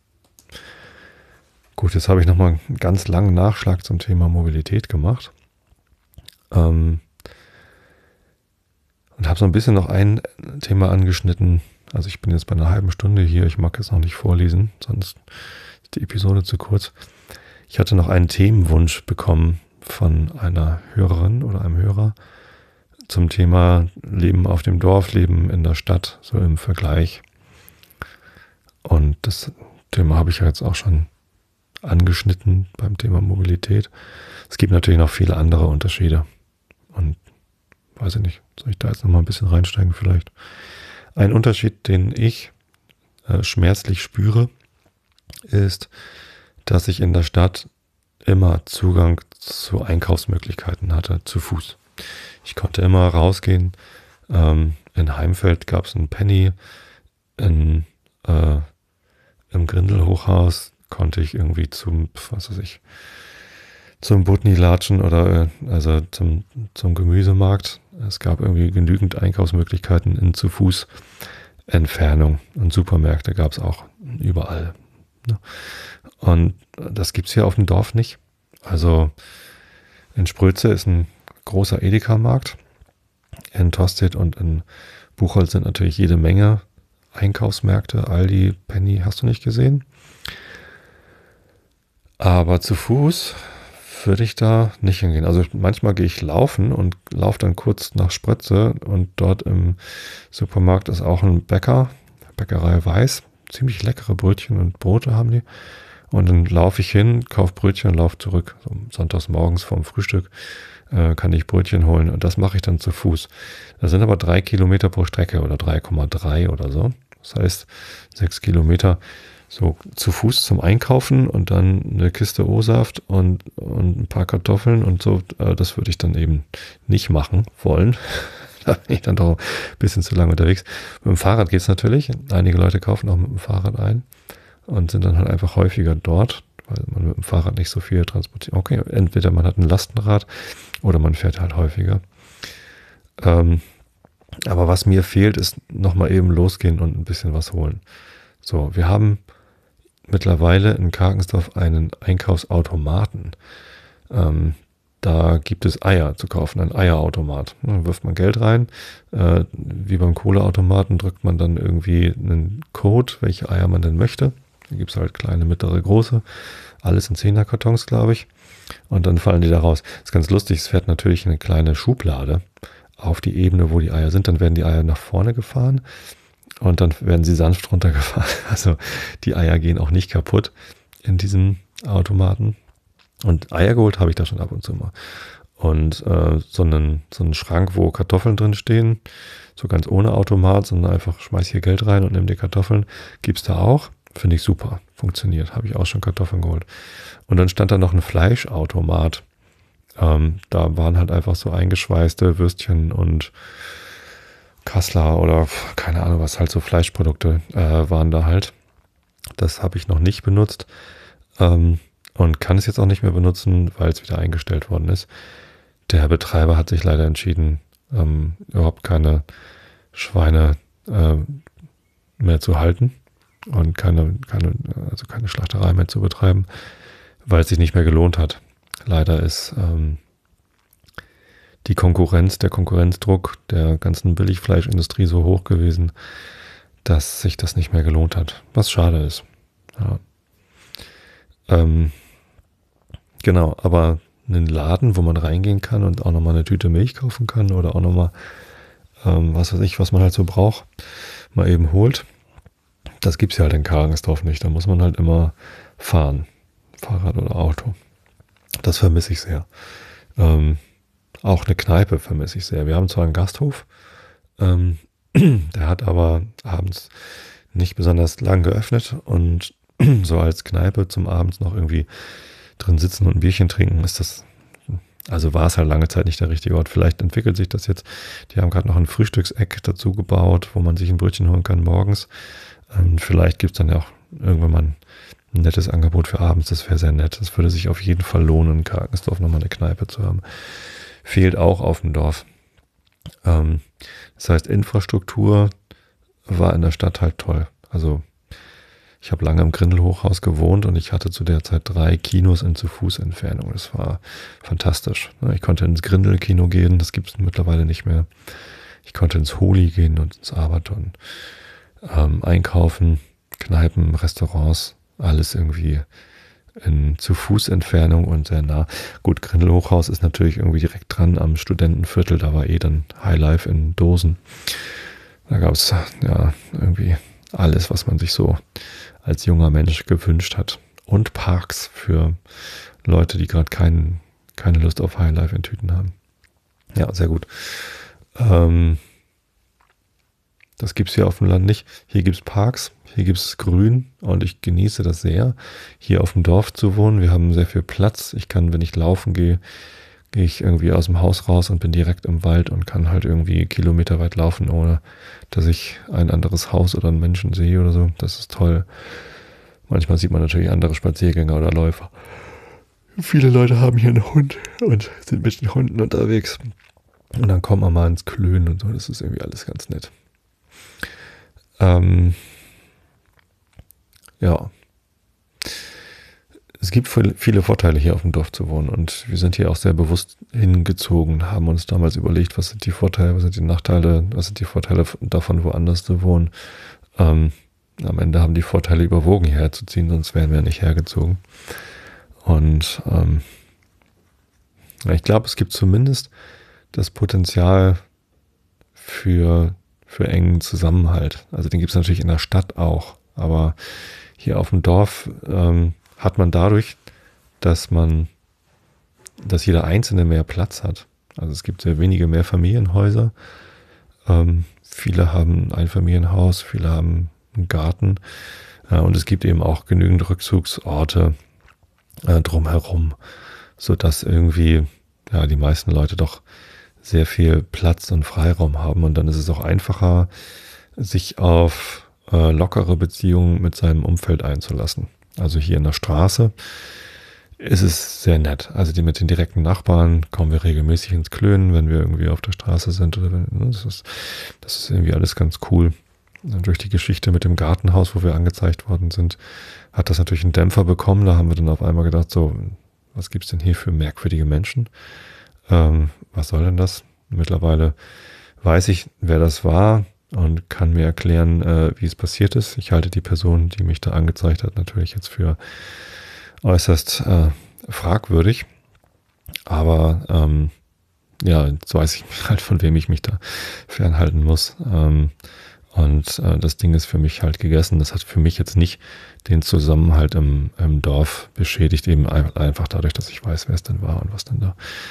Speaker 1: Gut, jetzt habe ich nochmal einen ganz langen Nachschlag zum Thema Mobilität gemacht. Ähm, und habe so ein bisschen noch ein Thema angeschnitten. Also ich bin jetzt bei einer halben Stunde hier, ich mag jetzt noch nicht vorlesen, sonst ist die Episode zu kurz. Ich hatte noch einen Themenwunsch bekommen von einer Hörerin oder einem Hörer zum Thema Leben auf dem Dorf, Leben in der Stadt, so im Vergleich. Und das Thema habe ich ja jetzt auch schon angeschnitten beim Thema Mobilität. Es gibt natürlich noch viele andere Unterschiede. Und weiß ich nicht, soll ich da jetzt nochmal ein bisschen reinsteigen vielleicht? Ein Unterschied, den ich äh, schmerzlich spüre, ist, dass ich in der Stadt immer Zugang zu Einkaufsmöglichkeiten hatte, zu Fuß. Ich konnte immer rausgehen. Ähm, in Heimfeld gab es einen Penny. In, äh, im Grindelhochhaus konnte ich irgendwie zum, was weiß ich, zum Butni latschen oder äh, also zum, zum Gemüsemarkt. Es gab irgendwie genügend Einkaufsmöglichkeiten in zu Fuß Entfernung und Supermärkte gab es auch überall. Ne? Und das gibt es hier auf dem Dorf nicht. Also in Sprötze ist ein großer Edeka-Markt. In Tostedt und in Buchholz sind natürlich jede Menge Einkaufsmärkte. Aldi, Penny, hast du nicht gesehen? Aber zu Fuß würde ich da nicht hingehen. Also manchmal gehe ich laufen und laufe dann kurz nach Sprötze und dort im Supermarkt ist auch ein Bäcker, Bäckerei Weiß. Ziemlich leckere Brötchen und Brote haben die. Und dann laufe ich hin, kaufe Brötchen und laufe zurück. So, sonntags morgens vorm Frühstück äh, kann ich Brötchen holen und das mache ich dann zu Fuß. Das sind aber drei Kilometer pro Strecke oder drei Komma drei oder so. Das heißt sechs Kilometer so zu Fuß zum Einkaufen und dann eine Kiste O-Saft und, und ein paar Kartoffeln und so. Äh, das würde ich dann eben nicht machen wollen. Da bin ich dann doch ein bisschen zu lange unterwegs. Mit dem Fahrrad geht es natürlich. Einige Leute kaufen auch mit dem Fahrrad ein und sind dann halt einfach häufiger dort, weil man mit dem Fahrrad nicht so viel transportiert. Okay, entweder man hat ein Lastenrad oder man fährt halt häufiger. Ähm, aber was mir fehlt, ist nochmal eben losgehen und ein bisschen was holen. So, wir haben mittlerweile in Karkensdorf einen Einkaufsautomaten. Ähm, Da gibt es Eier zu kaufen, ein Eierautomat. Da wirft man Geld rein. Äh, wie beim Kohleautomaten drückt man dann irgendwie einen Code, welche Eier man denn möchte. Da gibt es halt kleine, mittlere, große. Alles in Zehnerkartons, glaube ich. Und dann fallen die da raus. Das ist ganz lustig. Es fährt natürlich eine kleine Schublade auf die Ebene, wo die Eier sind. Dann werden die Eier nach vorne gefahren und dann werden sie sanft runtergefahren. Also die Eier gehen auch nicht kaputt in diesem Automaten. Und Eier geholt habe ich da schon ab und zu mal. Und äh, so, einen, so einen Schrank, wo Kartoffeln drin stehen, so ganz ohne Automat, sondern einfach schmeiß hier Geld rein und nimm die Kartoffeln, gibt's da auch. Finde ich super, funktioniert, habe ich auch schon Kartoffeln geholt. Und dann stand da noch ein Fleischautomat. Ähm, da waren halt einfach so eingeschweißte Würstchen und Kassler oder keine Ahnung, was halt so Fleischprodukte äh, waren da halt. Das habe ich noch nicht benutzt ähm, und kann es jetzt auch nicht mehr benutzen, weil es wieder eingestellt worden ist. Der Betreiber hat sich leider entschieden, ähm, überhaupt keine Schweine äh, mehr zu halten und keine, keine, also keine Schlachterei mehr zu betreiben, weil es sich nicht mehr gelohnt hat. Leider ist ähm, die Konkurrenz, der Konkurrenzdruck der ganzen Billigfleischindustrie so hoch gewesen, dass sich das nicht mehr gelohnt hat. Was schade ist. Ja. Ähm, genau, aber einen Laden, wo man reingehen kann und auch nochmal eine Tüte Milch kaufen kann oder auch nochmal, ähm, was weiß ich, was man halt so braucht, mal eben holt. Das gibt's ja halt in Karagensdorf nicht. Da muss man halt immer fahren. Fahrrad oder Auto. Das vermisse ich sehr. Ähm, auch eine Kneipe vermisse ich sehr. Wir haben zwar einen Gasthof, ähm, der hat aber abends nicht besonders lang geöffnet und so als Kneipe zum Abends noch irgendwie drin sitzen und ein Bierchen trinken, ist das, also war es halt lange Zeit nicht der richtige Ort. Vielleicht entwickelt sich das jetzt. Die haben gerade noch ein Frühstückseck dazu gebaut, wo man sich ein Brötchen holen kann morgens. Ähm, vielleicht gibt es dann ja auch irgendwann mal ein nettes Angebot für abends. Das wäre sehr nett. Das würde sich auf jeden Fall lohnen, in Karagensdorf nochmal eine Kneipe zu haben. Fehlt auch auf dem Dorf. Ähm, das heißt, Infrastruktur war in der Stadt halt toll. Also ich habe lange im Grindelhochhaus gewohnt und ich hatte zu der Zeit drei Kinos in Zu-Fuß-Entfernung. Das war fantastisch. Ich konnte ins Grindel-Kino gehen, das gibt es mittlerweile nicht mehr. Ich konnte ins Holi gehen und ins Abaton. Ähm, einkaufen, Kneipen, Restaurants, alles irgendwie in Zu-Fuß-Entfernung und sehr nah. Gut, Grindelhochhaus ist natürlich irgendwie direkt dran am Studentenviertel, da war eh dann Highlife in Dosen. Da gab es ja irgendwie alles, was man sich so als junger Mensch gewünscht hat. Und Parks für Leute, die gerade kein, keine Lust auf Highlife in Tüten haben. Ja, sehr gut. Ähm, das gibt's hier auf dem Land nicht. Hier gibt's Parks, hier gibt's Grün und ich genieße das sehr, hier auf dem Dorf zu wohnen. Wir haben sehr viel Platz. Ich kann, wenn ich laufen gehe, gehe ich irgendwie aus dem Haus raus und bin direkt im Wald und kann halt irgendwie kilometerweit laufen, ohne dass ich ein anderes Haus oder einen Menschen sehe oder so. Das ist toll. Manchmal sieht man natürlich andere Spaziergänger oder Läufer. Viele Leute haben hier einen Hund und sind mit den Hunden unterwegs. Und dann kommt man mal ins Klönen und so. Das ist irgendwie alles ganz nett. Ähm, ja. Es gibt viele Vorteile, hier auf dem Dorf zu wohnen und wir sind hier auch sehr bewusst hingezogen, haben uns damals überlegt, was sind die Vorteile, was sind die Nachteile, was sind die Vorteile davon, woanders zu wohnen. Ähm, am Ende haben die Vorteile überwogen, hierher zu ziehen, sonst wären wir nicht hergezogen. Und ähm, ich glaube, es gibt zumindest das Potenzial für, für engen Zusammenhalt. Also den gibt es natürlich in der Stadt auch, aber hier auf dem Dorf ähm, hat man dadurch, dass man, dass jeder Einzelne mehr Platz hat. Also es gibt sehr wenige Mehrfamilienhäuser. Ähm, viele haben ein Einfamilienhaus, viele haben einen Garten. Äh, und es gibt eben auch genügend Rückzugsorte äh, drumherum, sodass irgendwie ja, die meisten Leute doch sehr viel Platz und Freiraum haben. Und dann ist es auch einfacher, sich auf äh, lockere Beziehungen mit seinem Umfeld einzulassen. Also hier in der Straße ist es sehr nett. Also die mit den direkten Nachbarn kommen wir regelmäßig ins Klönen, wenn wir irgendwie auf der Straße sind. Oder wenn, das ist, das ist irgendwie alles ganz cool. Und durch die Geschichte mit dem Gartenhaus, wo wir angezeigt worden sind, hat das natürlich einen Dämpfer bekommen. Da haben wir dann auf einmal gedacht, so, was gibt's denn hier für merkwürdige Menschen? Ähm, was soll denn das? Mittlerweile weiß ich, wer das war und kann mir erklären, äh, wie es passiert ist. Ich halte die Person, die mich da angezeigt hat, natürlich jetzt für äußerst äh, fragwürdig. Aber ähm, ja, jetzt weiß ich halt, von wem ich mich da fernhalten muss. Ähm, und äh, das Ding ist für mich halt gegessen. Das hat für mich jetzt nicht den Zusammenhalt im, im Dorf beschädigt, eben einfach dadurch, dass ich weiß, wer es denn war und was denn da,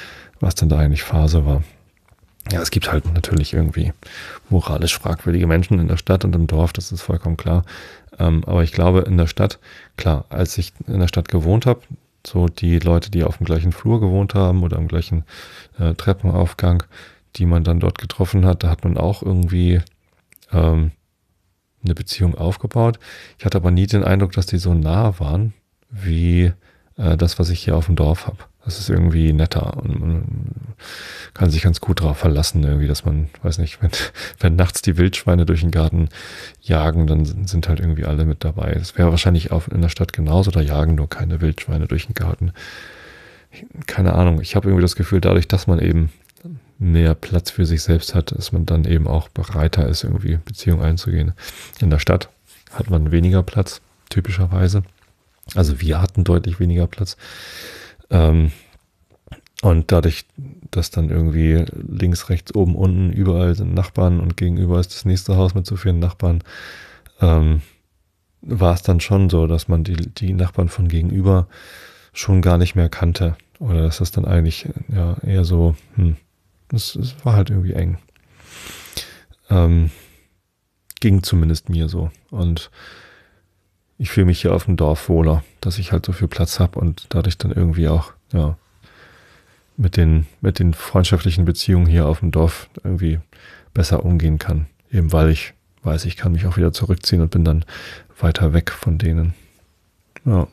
Speaker 1: was denn da eigentlich Phase war. Ja, es gibt halt natürlich irgendwie moralisch fragwürdige Menschen in der Stadt und im Dorf, das ist vollkommen klar. Ähm, aber ich glaube, in der Stadt, klar, als ich in der Stadt gewohnt habe, so die Leute, die auf dem gleichen Flur gewohnt haben oder am gleichen äh, Treppenaufgang, die man dann dort getroffen hat, da hat man auch irgendwie ähm, eine Beziehung aufgebaut. Ich hatte aber nie den Eindruck, dass die so nah waren, wie äh, das, was ich hier auf dem Dorf habe. Das ist irgendwie netter und man kann sich ganz gut darauf verlassen, irgendwie, dass man, weiß nicht, wenn, wenn nachts die Wildschweine durch den Garten jagen, dann sind halt irgendwie alle mit dabei. Das wäre wahrscheinlich auch in der Stadt genauso, da jagen nur keine Wildschweine durch den Garten. Keine Ahnung, ich habe irgendwie das Gefühl, dadurch, dass man eben mehr Platz für sich selbst hat, dass man dann eben auch bereiter ist, irgendwie Beziehungen einzugehen. In der Stadt hat man weniger Platz, typischerweise. Also wir hatten deutlich weniger Platz. Ähm, und dadurch, dass dann irgendwie links, rechts, oben, unten, überall sind Nachbarn und gegenüber ist das nächste Haus mit so vielen Nachbarn, ähm, war es dann schon so, dass man die, die Nachbarn von gegenüber schon gar nicht mehr kannte. Oder dass das dann eigentlich ja eher so, hm, es, es war halt irgendwie eng. Ähm, ging zumindest mir so. Und ich fühle mich hier auf dem Dorf wohler, dass ich halt so viel Platz habe und dadurch dann irgendwie auch, ja, mit den, mit den freundschaftlichen Beziehungen hier auf dem Dorf irgendwie besser umgehen kann. Eben weil ich weiß, ich kann mich auch wieder zurückziehen und bin dann weiter weg von denen. Ja.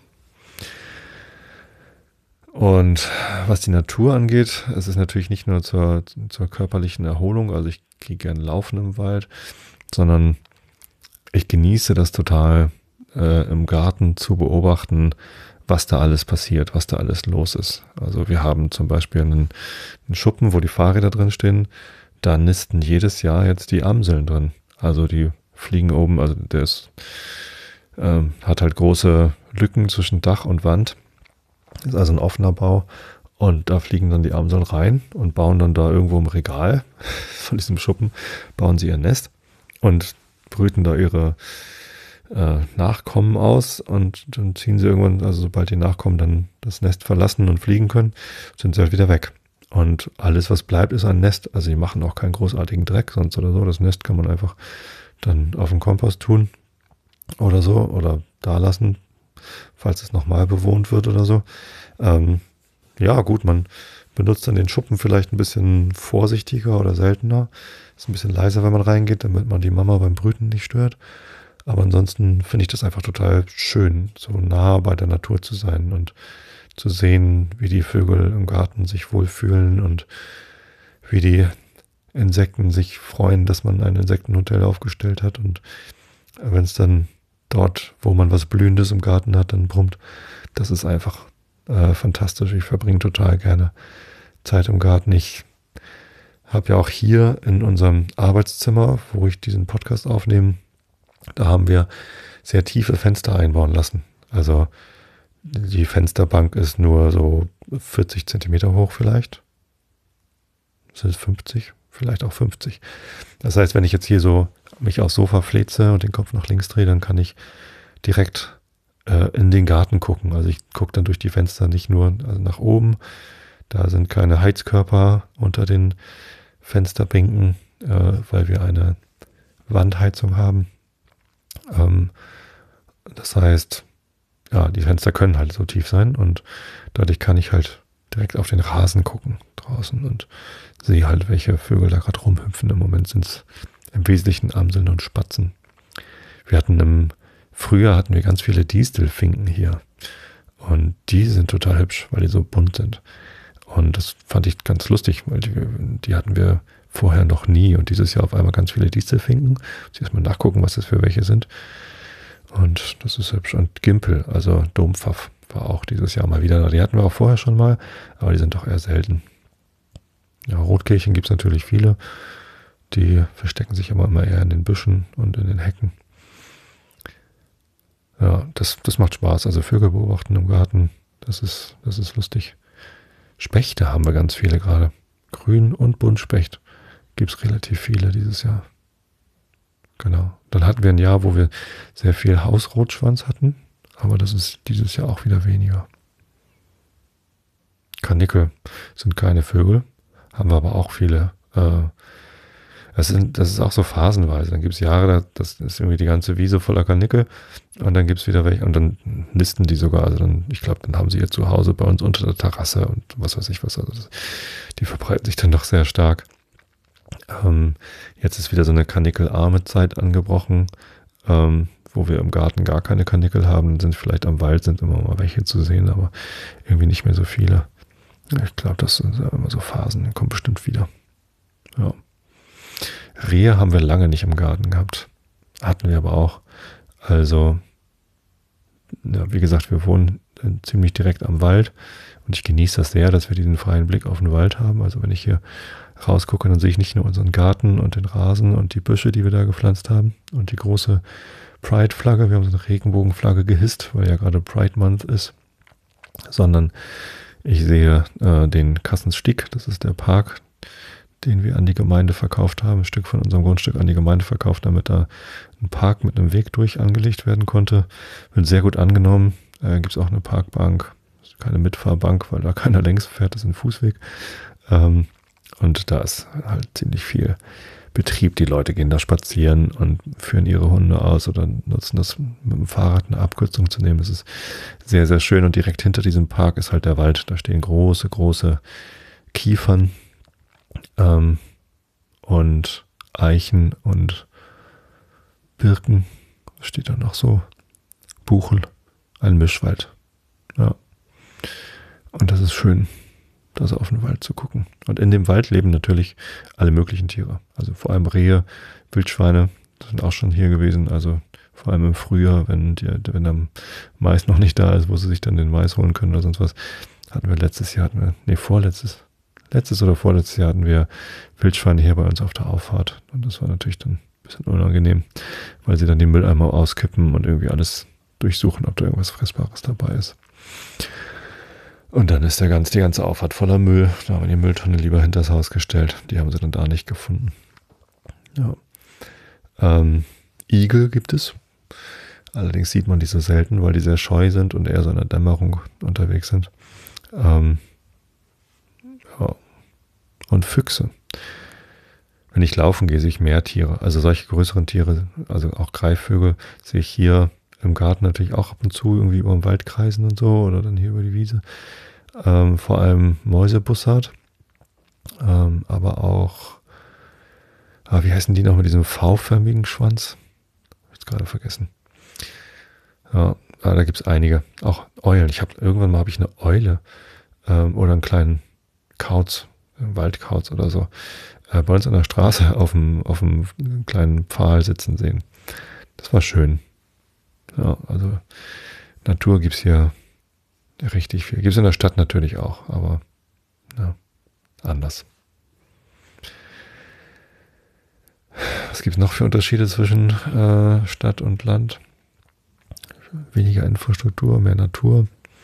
Speaker 1: Und was die Natur angeht, es ist natürlich nicht nur zur, zur körperlichen Erholung, also ich gehe gerne laufen im Wald, sondern ich genieße das total, äh, im Garten zu beobachten, was da alles passiert, was da alles los ist. Also wir haben zum Beispiel einen, einen Schuppen, wo die Fahrräder drin stehen, da nisten jedes Jahr jetzt die Amseln drin. Also die fliegen oben, also der ist, äh, hat halt große Lücken zwischen Dach und Wand. Ist also ein offener Bau und da fliegen dann die Amseln rein und bauen dann da irgendwo im Regal von diesem Schuppen, bauen sie ihr Nest und brüten da ihre äh, Nachkommen aus und dann ziehen sie irgendwann, also sobald die Nachkommen dann das Nest verlassen und fliegen können, sind sie halt wieder weg. Und alles, was bleibt, ist ein Nest. Also die machen auch keinen großartigen Dreck sonst oder so. Das Nest kann man einfach dann auf den Kompost tun oder so oder da lassen, falls es nochmal bewohnt wird oder so. Ähm, ja, gut, man benutzt dann den Schuppen vielleicht ein bisschen vorsichtiger oder seltener. Ist ein bisschen leiser, wenn man reingeht, damit man die Mama beim Brüten nicht stört. Aber ansonsten finde ich das einfach total schön, so nah bei der Natur zu sein und zu sehen, wie die Vögel im Garten sich wohlfühlen und wie die Insekten sich freuen, dass man ein Insektenhotel aufgestellt hat. Und wenn es dann dort, wo man was Blühendes im Garten hat, dann brummt. Das ist einfach äh, fantastisch. Ich verbringe total gerne Zeit im Garten. Ich habe ja auch hier in unserem Arbeitszimmer, wo ich diesen Podcast aufnehme, da haben wir sehr tiefe Fenster einbauen lassen. Also die Fensterbank ist nur so vierzig Zentimeter hoch vielleicht. Sind es fünfzig? Vielleicht auch fünfzig. Das heißt, wenn ich jetzt hier so mich aufs Sofa fleze und den Kopf nach links drehe, dann kann ich direkt äh, in den Garten gucken. Also ich gucke dann durch die Fenster nicht nur also nach oben. Da sind keine Heizkörper unter den Fensterbänken, äh, weil wir eine Wandheizung haben. Ähm, das heißt, ja, die Fenster können halt so tief sein und dadurch kann ich halt direkt auf den Rasen gucken draußen und sehe halt, welche Vögel da gerade rumhüpfen. Im Moment sind es im Wesentlichen Amseln und Spatzen. Wir hatten im Frühjahr hatten wir ganz viele Distelfinken hier und die sind total hübsch, weil die so bunt sind. Und das fand ich ganz lustig, weil die, die hatten wir vorher noch nie und dieses Jahr auf einmal ganz viele Distelfinken. Muss ich erstmal nachgucken, was das für welche sind. Und das ist hübsch. Und Gimpel, also Dompfaff, war auch dieses Jahr mal wieder da. Die hatten wir auch vorher schon mal, aber die sind doch eher selten. Ja, Rotkehlchen gibt es natürlich viele. Die verstecken sich immer, immer eher in den Büschen und in den Hecken. Ja, das, das macht Spaß. Also Vögel beobachten im Garten, das ist, das ist lustig. Spechte haben wir ganz viele gerade. Grün- und Buntspecht gibt es relativ viele dieses Jahr. Genau. Dann hatten wir ein Jahr, wo wir sehr viel Hausrotschwanz hatten, aber das ist dieses Jahr auch wieder weniger. Karnickel sind keine Vögel, haben wir aber auch viele. Äh, das, sind, das ist auch so phasenweise. Dann gibt es Jahre, da, das ist irgendwie die ganze Wiese voller Karnickel und dann gibt es wieder welche und dann nisten die sogar. Also dann, ich glaube, dann haben sie ihr Zuhause bei uns unter der Terrasse und was weiß ich was. Also das, die verbreiten sich dann doch sehr stark. Ähm, jetzt ist wieder so eine karnickelarme Zeit angebrochen, ähm, wo wir im Garten gar keine Karnickel haben. Dann sind vielleicht am Wald sind immer mal welche zu sehen, aber irgendwie nicht mehr so viele. Ich glaube, das sind immer so Phasen, dann kommt bestimmt wieder. Ja. Rehe haben wir lange nicht im Garten gehabt. Hatten wir aber auch. Also, ja, wie gesagt, wir wohnen ziemlich direkt am Wald und ich genieße das sehr, dass wir diesen freien Blick auf den Wald haben. Also wenn ich hier rausgucke, dann sehe ich nicht nur unseren Garten und den Rasen und die Büsche, die wir da gepflanzt haben und die große Pride-Flagge. Wir haben so eine Regenbogenflagge gehisst, weil ja gerade Pride Month ist, sondern ich sehe äh, den Kassensstieg, das ist der Park, den wir an die Gemeinde verkauft haben, ein Stück von unserem Grundstück an die Gemeinde verkauft, damit da ein Park mit einem Weg durch angelegt werden konnte. Wird sehr gut angenommen. Äh, Gibt es auch eine Parkbank, keine Mitfahrbank, weil da keiner längs fährt, das ist ein Fußweg. Ähm, und da ist halt ziemlich viel Betrieb. Die Leute gehen da spazieren und führen ihre Hunde aus oder nutzen das mit dem Fahrrad eine Abkürzung zu nehmen. Das ist sehr, sehr schön. Und direkt hinter diesem Park ist halt der Wald. Da stehen große, große Kiefern ähm, und Eichen und Birken. Was steht da noch so? Buchen. Ein Mischwald. Ja. Und das ist schön, da so auf den Wald zu gucken. Und in dem Wald leben natürlich alle möglichen Tiere. Also vor allem Rehe, Wildschweine, sind auch schon hier gewesen. Also vor allem im Frühjahr, wenn, die, wenn der Mais noch nicht da ist, wo sie sich dann den Mais holen können oder sonst was. Hatten wir letztes Jahr, hatten wir, nee, vorletztes, letztes oder vorletztes Jahr hatten wir Wildschweine hier bei uns auf der Auffahrt. Und das war natürlich dann ein bisschen unangenehm, weil sie dann die Mülleimer auskippen und irgendwie alles durchsuchen, ob da irgendwas Fressbares dabei ist. Und dann ist der ganz, die ganze Auffahrt voller Müll. Da haben wir die Mülltonne lieber hinters Haus gestellt. Die haben sie dann da nicht gefunden. Ja. Ähm, Igel gibt es. Allerdings sieht man die so selten, weil die sehr scheu sind und eher so in der Dämmerung unterwegs sind. Ähm, ja. Und Füchse. Wenn ich laufen gehe, sehe ich mehr Tiere. Also solche größeren Tiere, also auch Greifvögel, sehe ich hier im Garten natürlich auch ab und zu irgendwie über den Wald kreisen und so oder dann hier über die Wiese. Ähm, vor allem Mäusebussard, ähm, aber auch, ah, wie heißen die noch mit diesem V-förmigen Schwanz? Hab ich gerade vergessen. Ja, ah, da gibt es einige. Auch Eulen. Ich habe irgendwann mal habe ich eine Eule ähm, oder einen kleinen Kauz, einen Waldkauz oder so, äh, bei uns an der Straße auf dem auf dem kleinen Pfahl sitzen sehen. Das war schön. Ja, also Natur gibt es hier richtig viel. Gibt es in der Stadt natürlich auch, aber ja, anders. Was gibt es noch für Unterschiede zwischen äh, Stadt und Land? Weniger Infrastruktur, mehr Natur.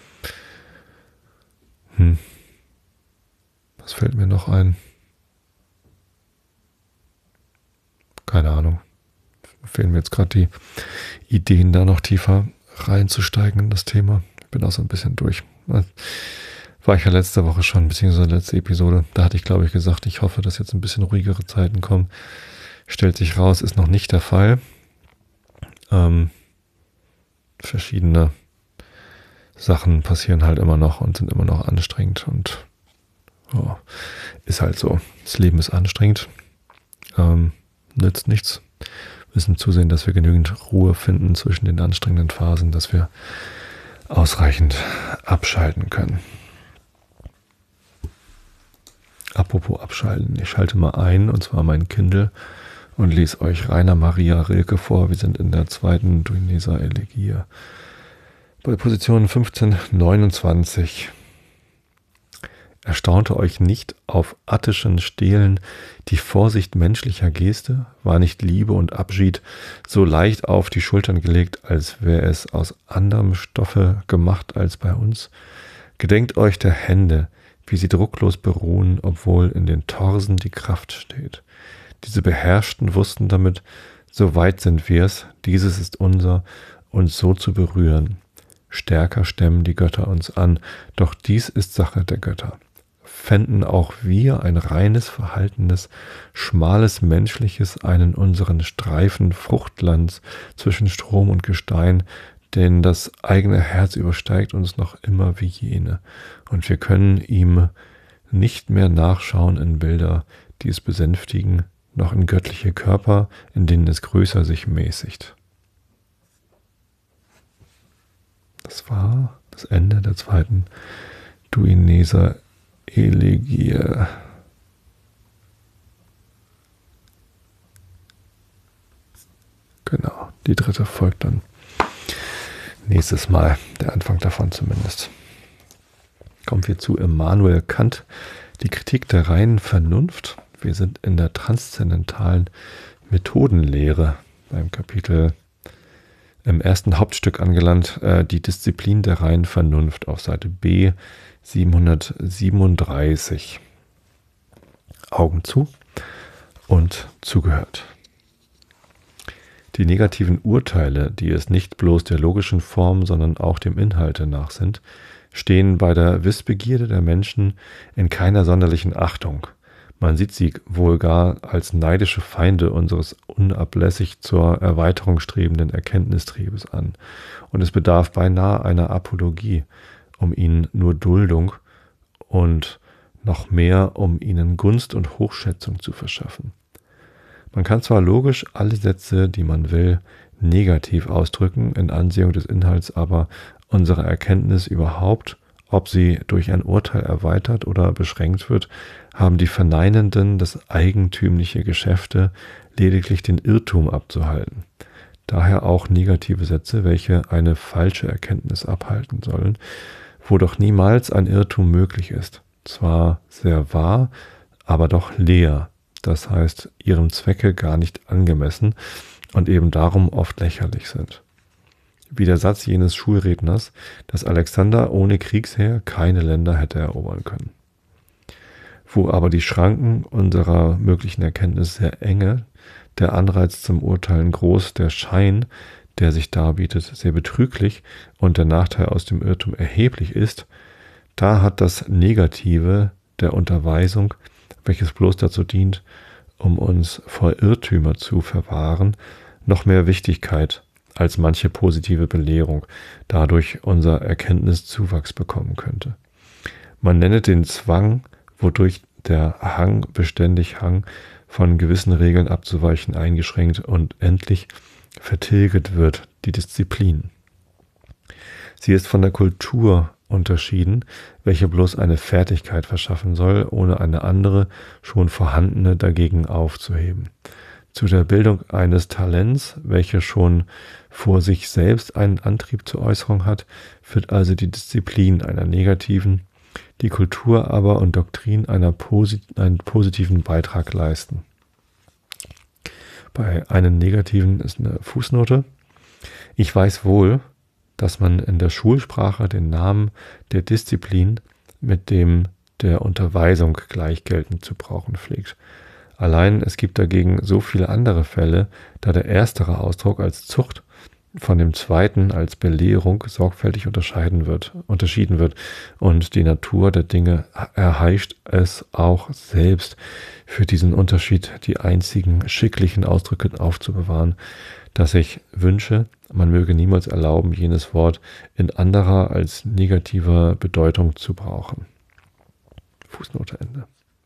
Speaker 1: Hm. Was fällt mir noch ein? Keine Ahnung. Fehlen mir jetzt gerade die Ideen, da noch tiefer reinzusteigen in das Thema. Ich bin auch so ein bisschen durch. War ich ja letzte Woche schon, beziehungsweise letzte Episode. Da hatte ich, glaube ich, gesagt, ich hoffe, dass jetzt ein bisschen ruhigere Zeiten kommen. Stellt sich raus, ist noch nicht der Fall. Ähm, verschiedene Sachen passieren halt immer noch und sind immer noch anstrengend und oh, ist halt so. Das Leben ist anstrengend. Ähm, nützt nichts. Müssen zusehen, dass wir genügend Ruhe finden zwischen den anstrengenden Phasen, dass wir ausreichend abschalten können. Apropos abschalten, ich schalte mal ein, und zwar mein Kindle, und lese euch Rainer Maria Rilke vor. Wir sind in der zweiten Duineser Elegie bei Position fünfzehn neunundzwanzig. Erstaunte euch nicht auf attischen Stelen die Vorsicht menschlicher Geste? War nicht Liebe und Abschied so leicht auf die Schultern gelegt, als wäre es aus anderem Stoffe gemacht als bei uns? Gedenkt euch der Hände, wie sie drucklos beruhen, obwohl in den Torsen die Kraft steht. Diese Beherrschten wussten damit, so weit sind wir's, dieses ist unser, uns so zu berühren. Stärker stemmen die Götter uns an, doch dies ist Sache der Götter. Fänden auch wir ein reines, verhaltenes, schmales Menschliches einen unseren Streifen Fruchtlands zwischen Strom und Gestein, denn das eigene Herz übersteigt uns noch immer wie jene, und wir können ihm nicht mehr nachschauen in Bilder, die es besänftigen, noch in göttliche Körper, in denen es größer sich mäßigt. Das war das Ende der zweiten Duineser Elegie. Genau, die dritte folgt dann nächstes Mal, der Anfang davon zumindest. Kommen wir zu Immanuel Kant, die Kritik der reinen Vernunft. Wir sind in der transzendentalen Methodenlehre beim Kapitel im ersten Hauptstück angelangt, äh, die Disziplin der reinen Vernunft auf Seite B siebenhundertsiebenunddreißig. Augen zu und zugehört. Die negativen Urteile, die es nicht bloß der logischen Form, sondern auch dem Inhalte nach sind, stehen bei der Wissbegierde der Menschen in keiner sonderlichen Achtung. Man sieht sie wohl gar als neidische Feinde unseres unablässig zur Erweiterung strebenden Erkenntnistriebes an. Und es bedarf beinahe einer Apologie, um ihnen nur Duldung und noch mehr, um ihnen Gunst und Hochschätzung zu verschaffen. Man kann zwar logisch alle Sätze, die man will, negativ ausdrücken, in Ansehung des Inhalts aber unsere Erkenntnis überhaupt, ob sie durch ein Urteil erweitert oder beschränkt wird, haben die Verneinenden das eigentümliche Geschäfte, lediglich den Irrtum abzuhalten. Daher auch negative Sätze, welche eine falsche Erkenntnis abhalten sollen, wo doch niemals ein Irrtum möglich ist. Zwar sehr wahr, aber doch leer, das heißt ihrem Zwecke gar nicht angemessen und eben darum oft lächerlich sind. Wie der Satz jenes Schulredners, dass Alexander ohne Kriegsheer keine Länder hätte erobern können. Wo aber die Schranken unserer möglichen Erkenntnis sehr enge, der Anreiz zum Urteilen groß, der Schein, der sich darbietet, sehr betrüglich und der Nachteil aus dem Irrtum erheblich ist, da hat das Negative der Unterweisung, welches bloß dazu dient, um uns vor Irrtümer zu verwahren, noch mehr Wichtigkeit als manche positive Belehrung, dadurch unser Erkenntniszuwachs bekommen könnte. Man nenne den Zwang, wodurch der Hang beständig Hang, von gewissen Regeln abzuweichen, eingeschränkt und endlich vertilget wird, die Disziplin. Sie ist von der Kultur unterschieden, welche bloß eine Fertigkeit verschaffen soll, ohne eine andere, schon vorhandene dagegen aufzuheben. Zu der Bildung eines Talents, welche schon vor sich selbst einen Antrieb zur Äußerung hat, führt also die Disziplin einer negativen, die Kultur aber und Doktrin einer posit- einen positiven Beitrag leisten. Bei einem negativen ist eine Fußnote. Ich weiß wohl, dass man in der Schulsprache den Namen der Disziplin mit dem der Unterweisung gleichgeltend zu brauchen pflegt. Allein es gibt dagegen so viele andere Fälle, da der erstere Ausdruck als Zucht von dem zweiten als Belehrung sorgfältig unterscheiden wird, unterschieden wird und die Natur der Dinge erheischt es auch selbst, für diesen Unterschied die einzigen schicklichen Ausdrücke aufzubewahren, dass ich wünsche, man möge niemals erlauben, jenes Wort in anderer als negativer Bedeutung zu brauchen. Fußnote Ende.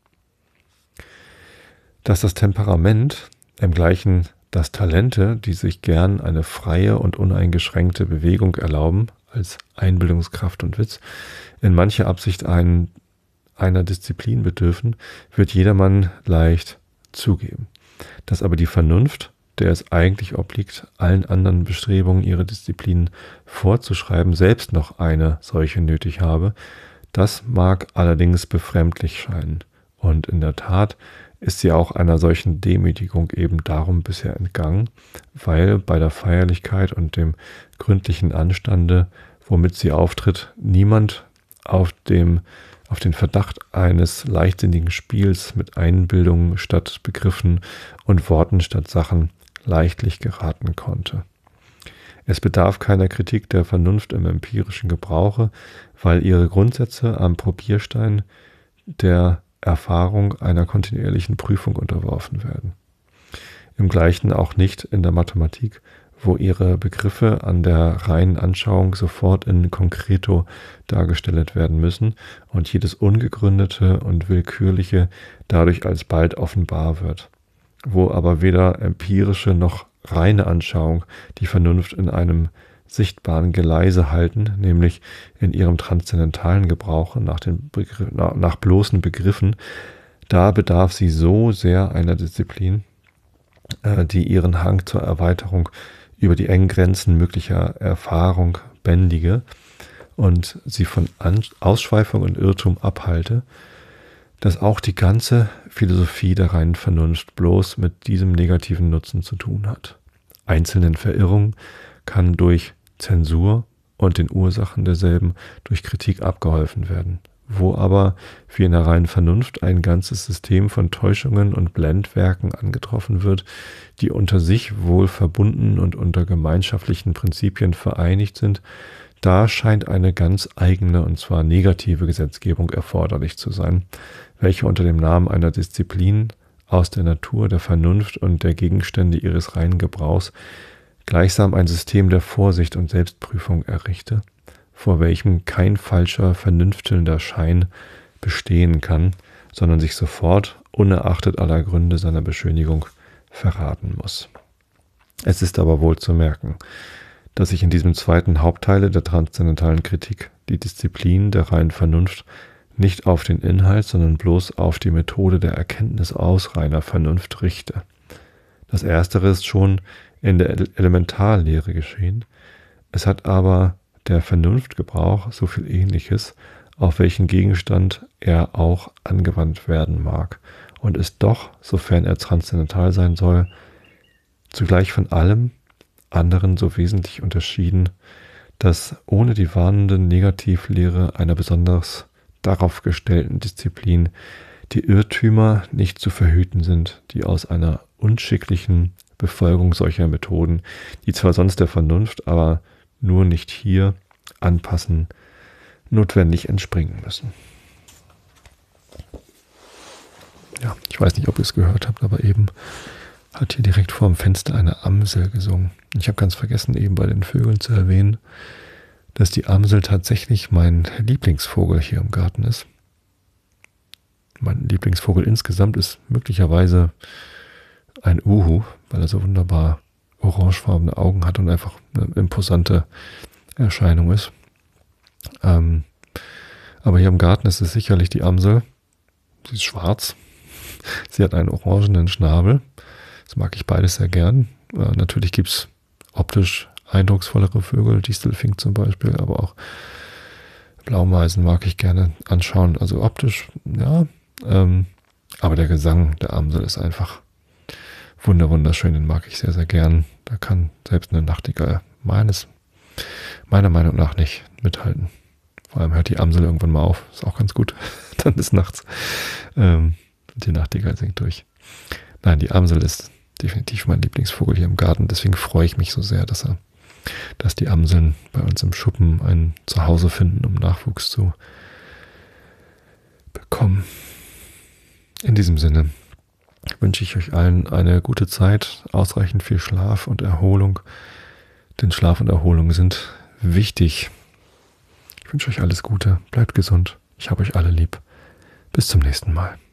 Speaker 1: Dass das Temperament, im Gleichen dass Talente, die sich gern eine freie und uneingeschränkte Bewegung erlauben, als Einbildungskraft und Witz, in mancher Absicht einen, einer Disziplin bedürfen, wird jedermann leicht zugeben. Dass aber die Vernunft, der es eigentlich obliegt, allen anderen Bestrebungen ihre Disziplinen vorzuschreiben, selbst noch eine solche nötig habe, das mag allerdings befremdlich scheinen. Und in der Tat ist sie auch einer solchen Demütigung eben darum bisher entgangen, weil bei der Feierlichkeit und dem gründlichen Anstande, womit sie auftritt, niemand auf dem auf den Verdacht eines leichtsinnigen Spiels mit Einbildungen statt Begriffen und Worten statt Sachen leichtlich geraten konnte. Es bedarf keiner Kritik der Vernunft im empirischen Gebrauche, weil ihre Grundsätze am Probierstein der Erfahrung einer kontinuierlichen Prüfung unterworfen werden. Im Gleichen auch nicht in der Mathematik, wo ihre Begriffe an der reinen Anschauung sofort in concreto dargestellt werden müssen und jedes Ungegründete und Willkürliche dadurch alsbald offenbar wird, wo aber weder empirische noch reine Anschauung die Vernunft in einem sichtbaren Geleise halten, nämlich in ihrem transzendentalen Gebrauch nach, den Begriff, nach, nach bloßen Begriffen. Da bedarf sie so sehr einer Disziplin, äh, die ihren Hang zur Erweiterung über die engen Grenzen möglicher Erfahrung bändige und sie von An- Ausschweifung und Irrtum abhalte, dass auch die ganze Philosophie der reinen Vernunft bloß mit diesem negativen Nutzen zu tun hat. Einzelnen Verirrungen kann durch Zensur und den Ursachen derselben durch Kritik abgeholfen werden, wo aber wie in der reinen Vernunft ein ganzes System von Täuschungen und Blendwerken angetroffen wird, die unter sich wohl verbunden und unter gemeinschaftlichen Prinzipien vereinigt sind, da scheint eine ganz eigene und zwar negative Gesetzgebung erforderlich zu sein, welche unter dem Namen einer Disziplin aus der Natur der Vernunft und der Gegenstände ihres reinen Gebrauchs gleichsam ein System der Vorsicht und Selbstprüfung errichte, vor welchem kein falscher, vernünftelnder Schein bestehen kann, sondern sich sofort, unerachtet aller Gründe seiner Beschönigung, verraten muss. Es ist aber wohl zu merken, dass sich in diesem zweiten Hauptteile der transzendentalen Kritik die Disziplin der reinen Vernunft nicht auf den Inhalt, sondern bloß auf die Methode der Erkenntnis aus reiner Vernunft richte. Das Erstere ist schon in der Elementarlehre geschehen, es hat aber der Vernunftgebrauch so viel Ähnliches, auf welchen Gegenstand er auch angewandt werden mag, und ist doch, sofern er transzendental sein soll, zugleich von allem anderen so wesentlich unterschieden, dass ohne die warnende Negativlehre einer besonders darauf gestellten Disziplin die Irrtümer nicht zu verhüten sind, die aus einer unschicklichen Befolgung solcher Methoden, die zwar sonst der Vernunft, aber nur nicht hier anpassen, notwendig entspringen müssen. Ja, ich weiß nicht, ob ihr es gehört habt, aber eben hat hier direkt vor dem Fenster eine Amsel gesungen. Ich habe ganz vergessen, eben bei den Vögeln zu erwähnen, dass die Amsel tatsächlich mein Lieblingsvogel hier im Garten ist. Mein Lieblingsvogel insgesamt ist möglicherweise ein Uhu, weil er so wunderbar orangefarbene Augen hat und einfach eine imposante Erscheinung ist. Ähm, aber hier im Garten ist es sicherlich die Amsel. Sie ist schwarz. Sie hat einen orangenen Schnabel. Das mag ich beides sehr gern. Äh, natürlich gibt es optisch eindrucksvollere Vögel, Distelfink zum Beispiel, aber auch Blaumeisen mag ich gerne anschauen. Also optisch, ja. Ähm, aber der Gesang der Amsel ist einfach wunder wunderschön, den mag ich sehr, sehr gern. Da kann selbst eine Nachtigall meines, meiner Meinung nach nicht mithalten. Vor allem hört die Amsel irgendwann mal auf. Ist auch ganz gut. Dann ist nachts. Ähm, die Nachtigall singt durch. Nein, die Amsel ist definitiv mein Lieblingsvogel hier im Garten. Deswegen freue ich mich so sehr, dass er, dass die Amseln bei uns im Schuppen ein Zuhause finden, um Nachwuchs zu bekommen. In diesem Sinne wünsche ich euch allen eine gute Zeit, ausreichend viel Schlaf und Erholung, denn Schlaf und Erholung sind wichtig. Ich wünsche euch alles Gute, bleibt gesund, ich habe euch alle lieb. Bis zum nächsten Mal.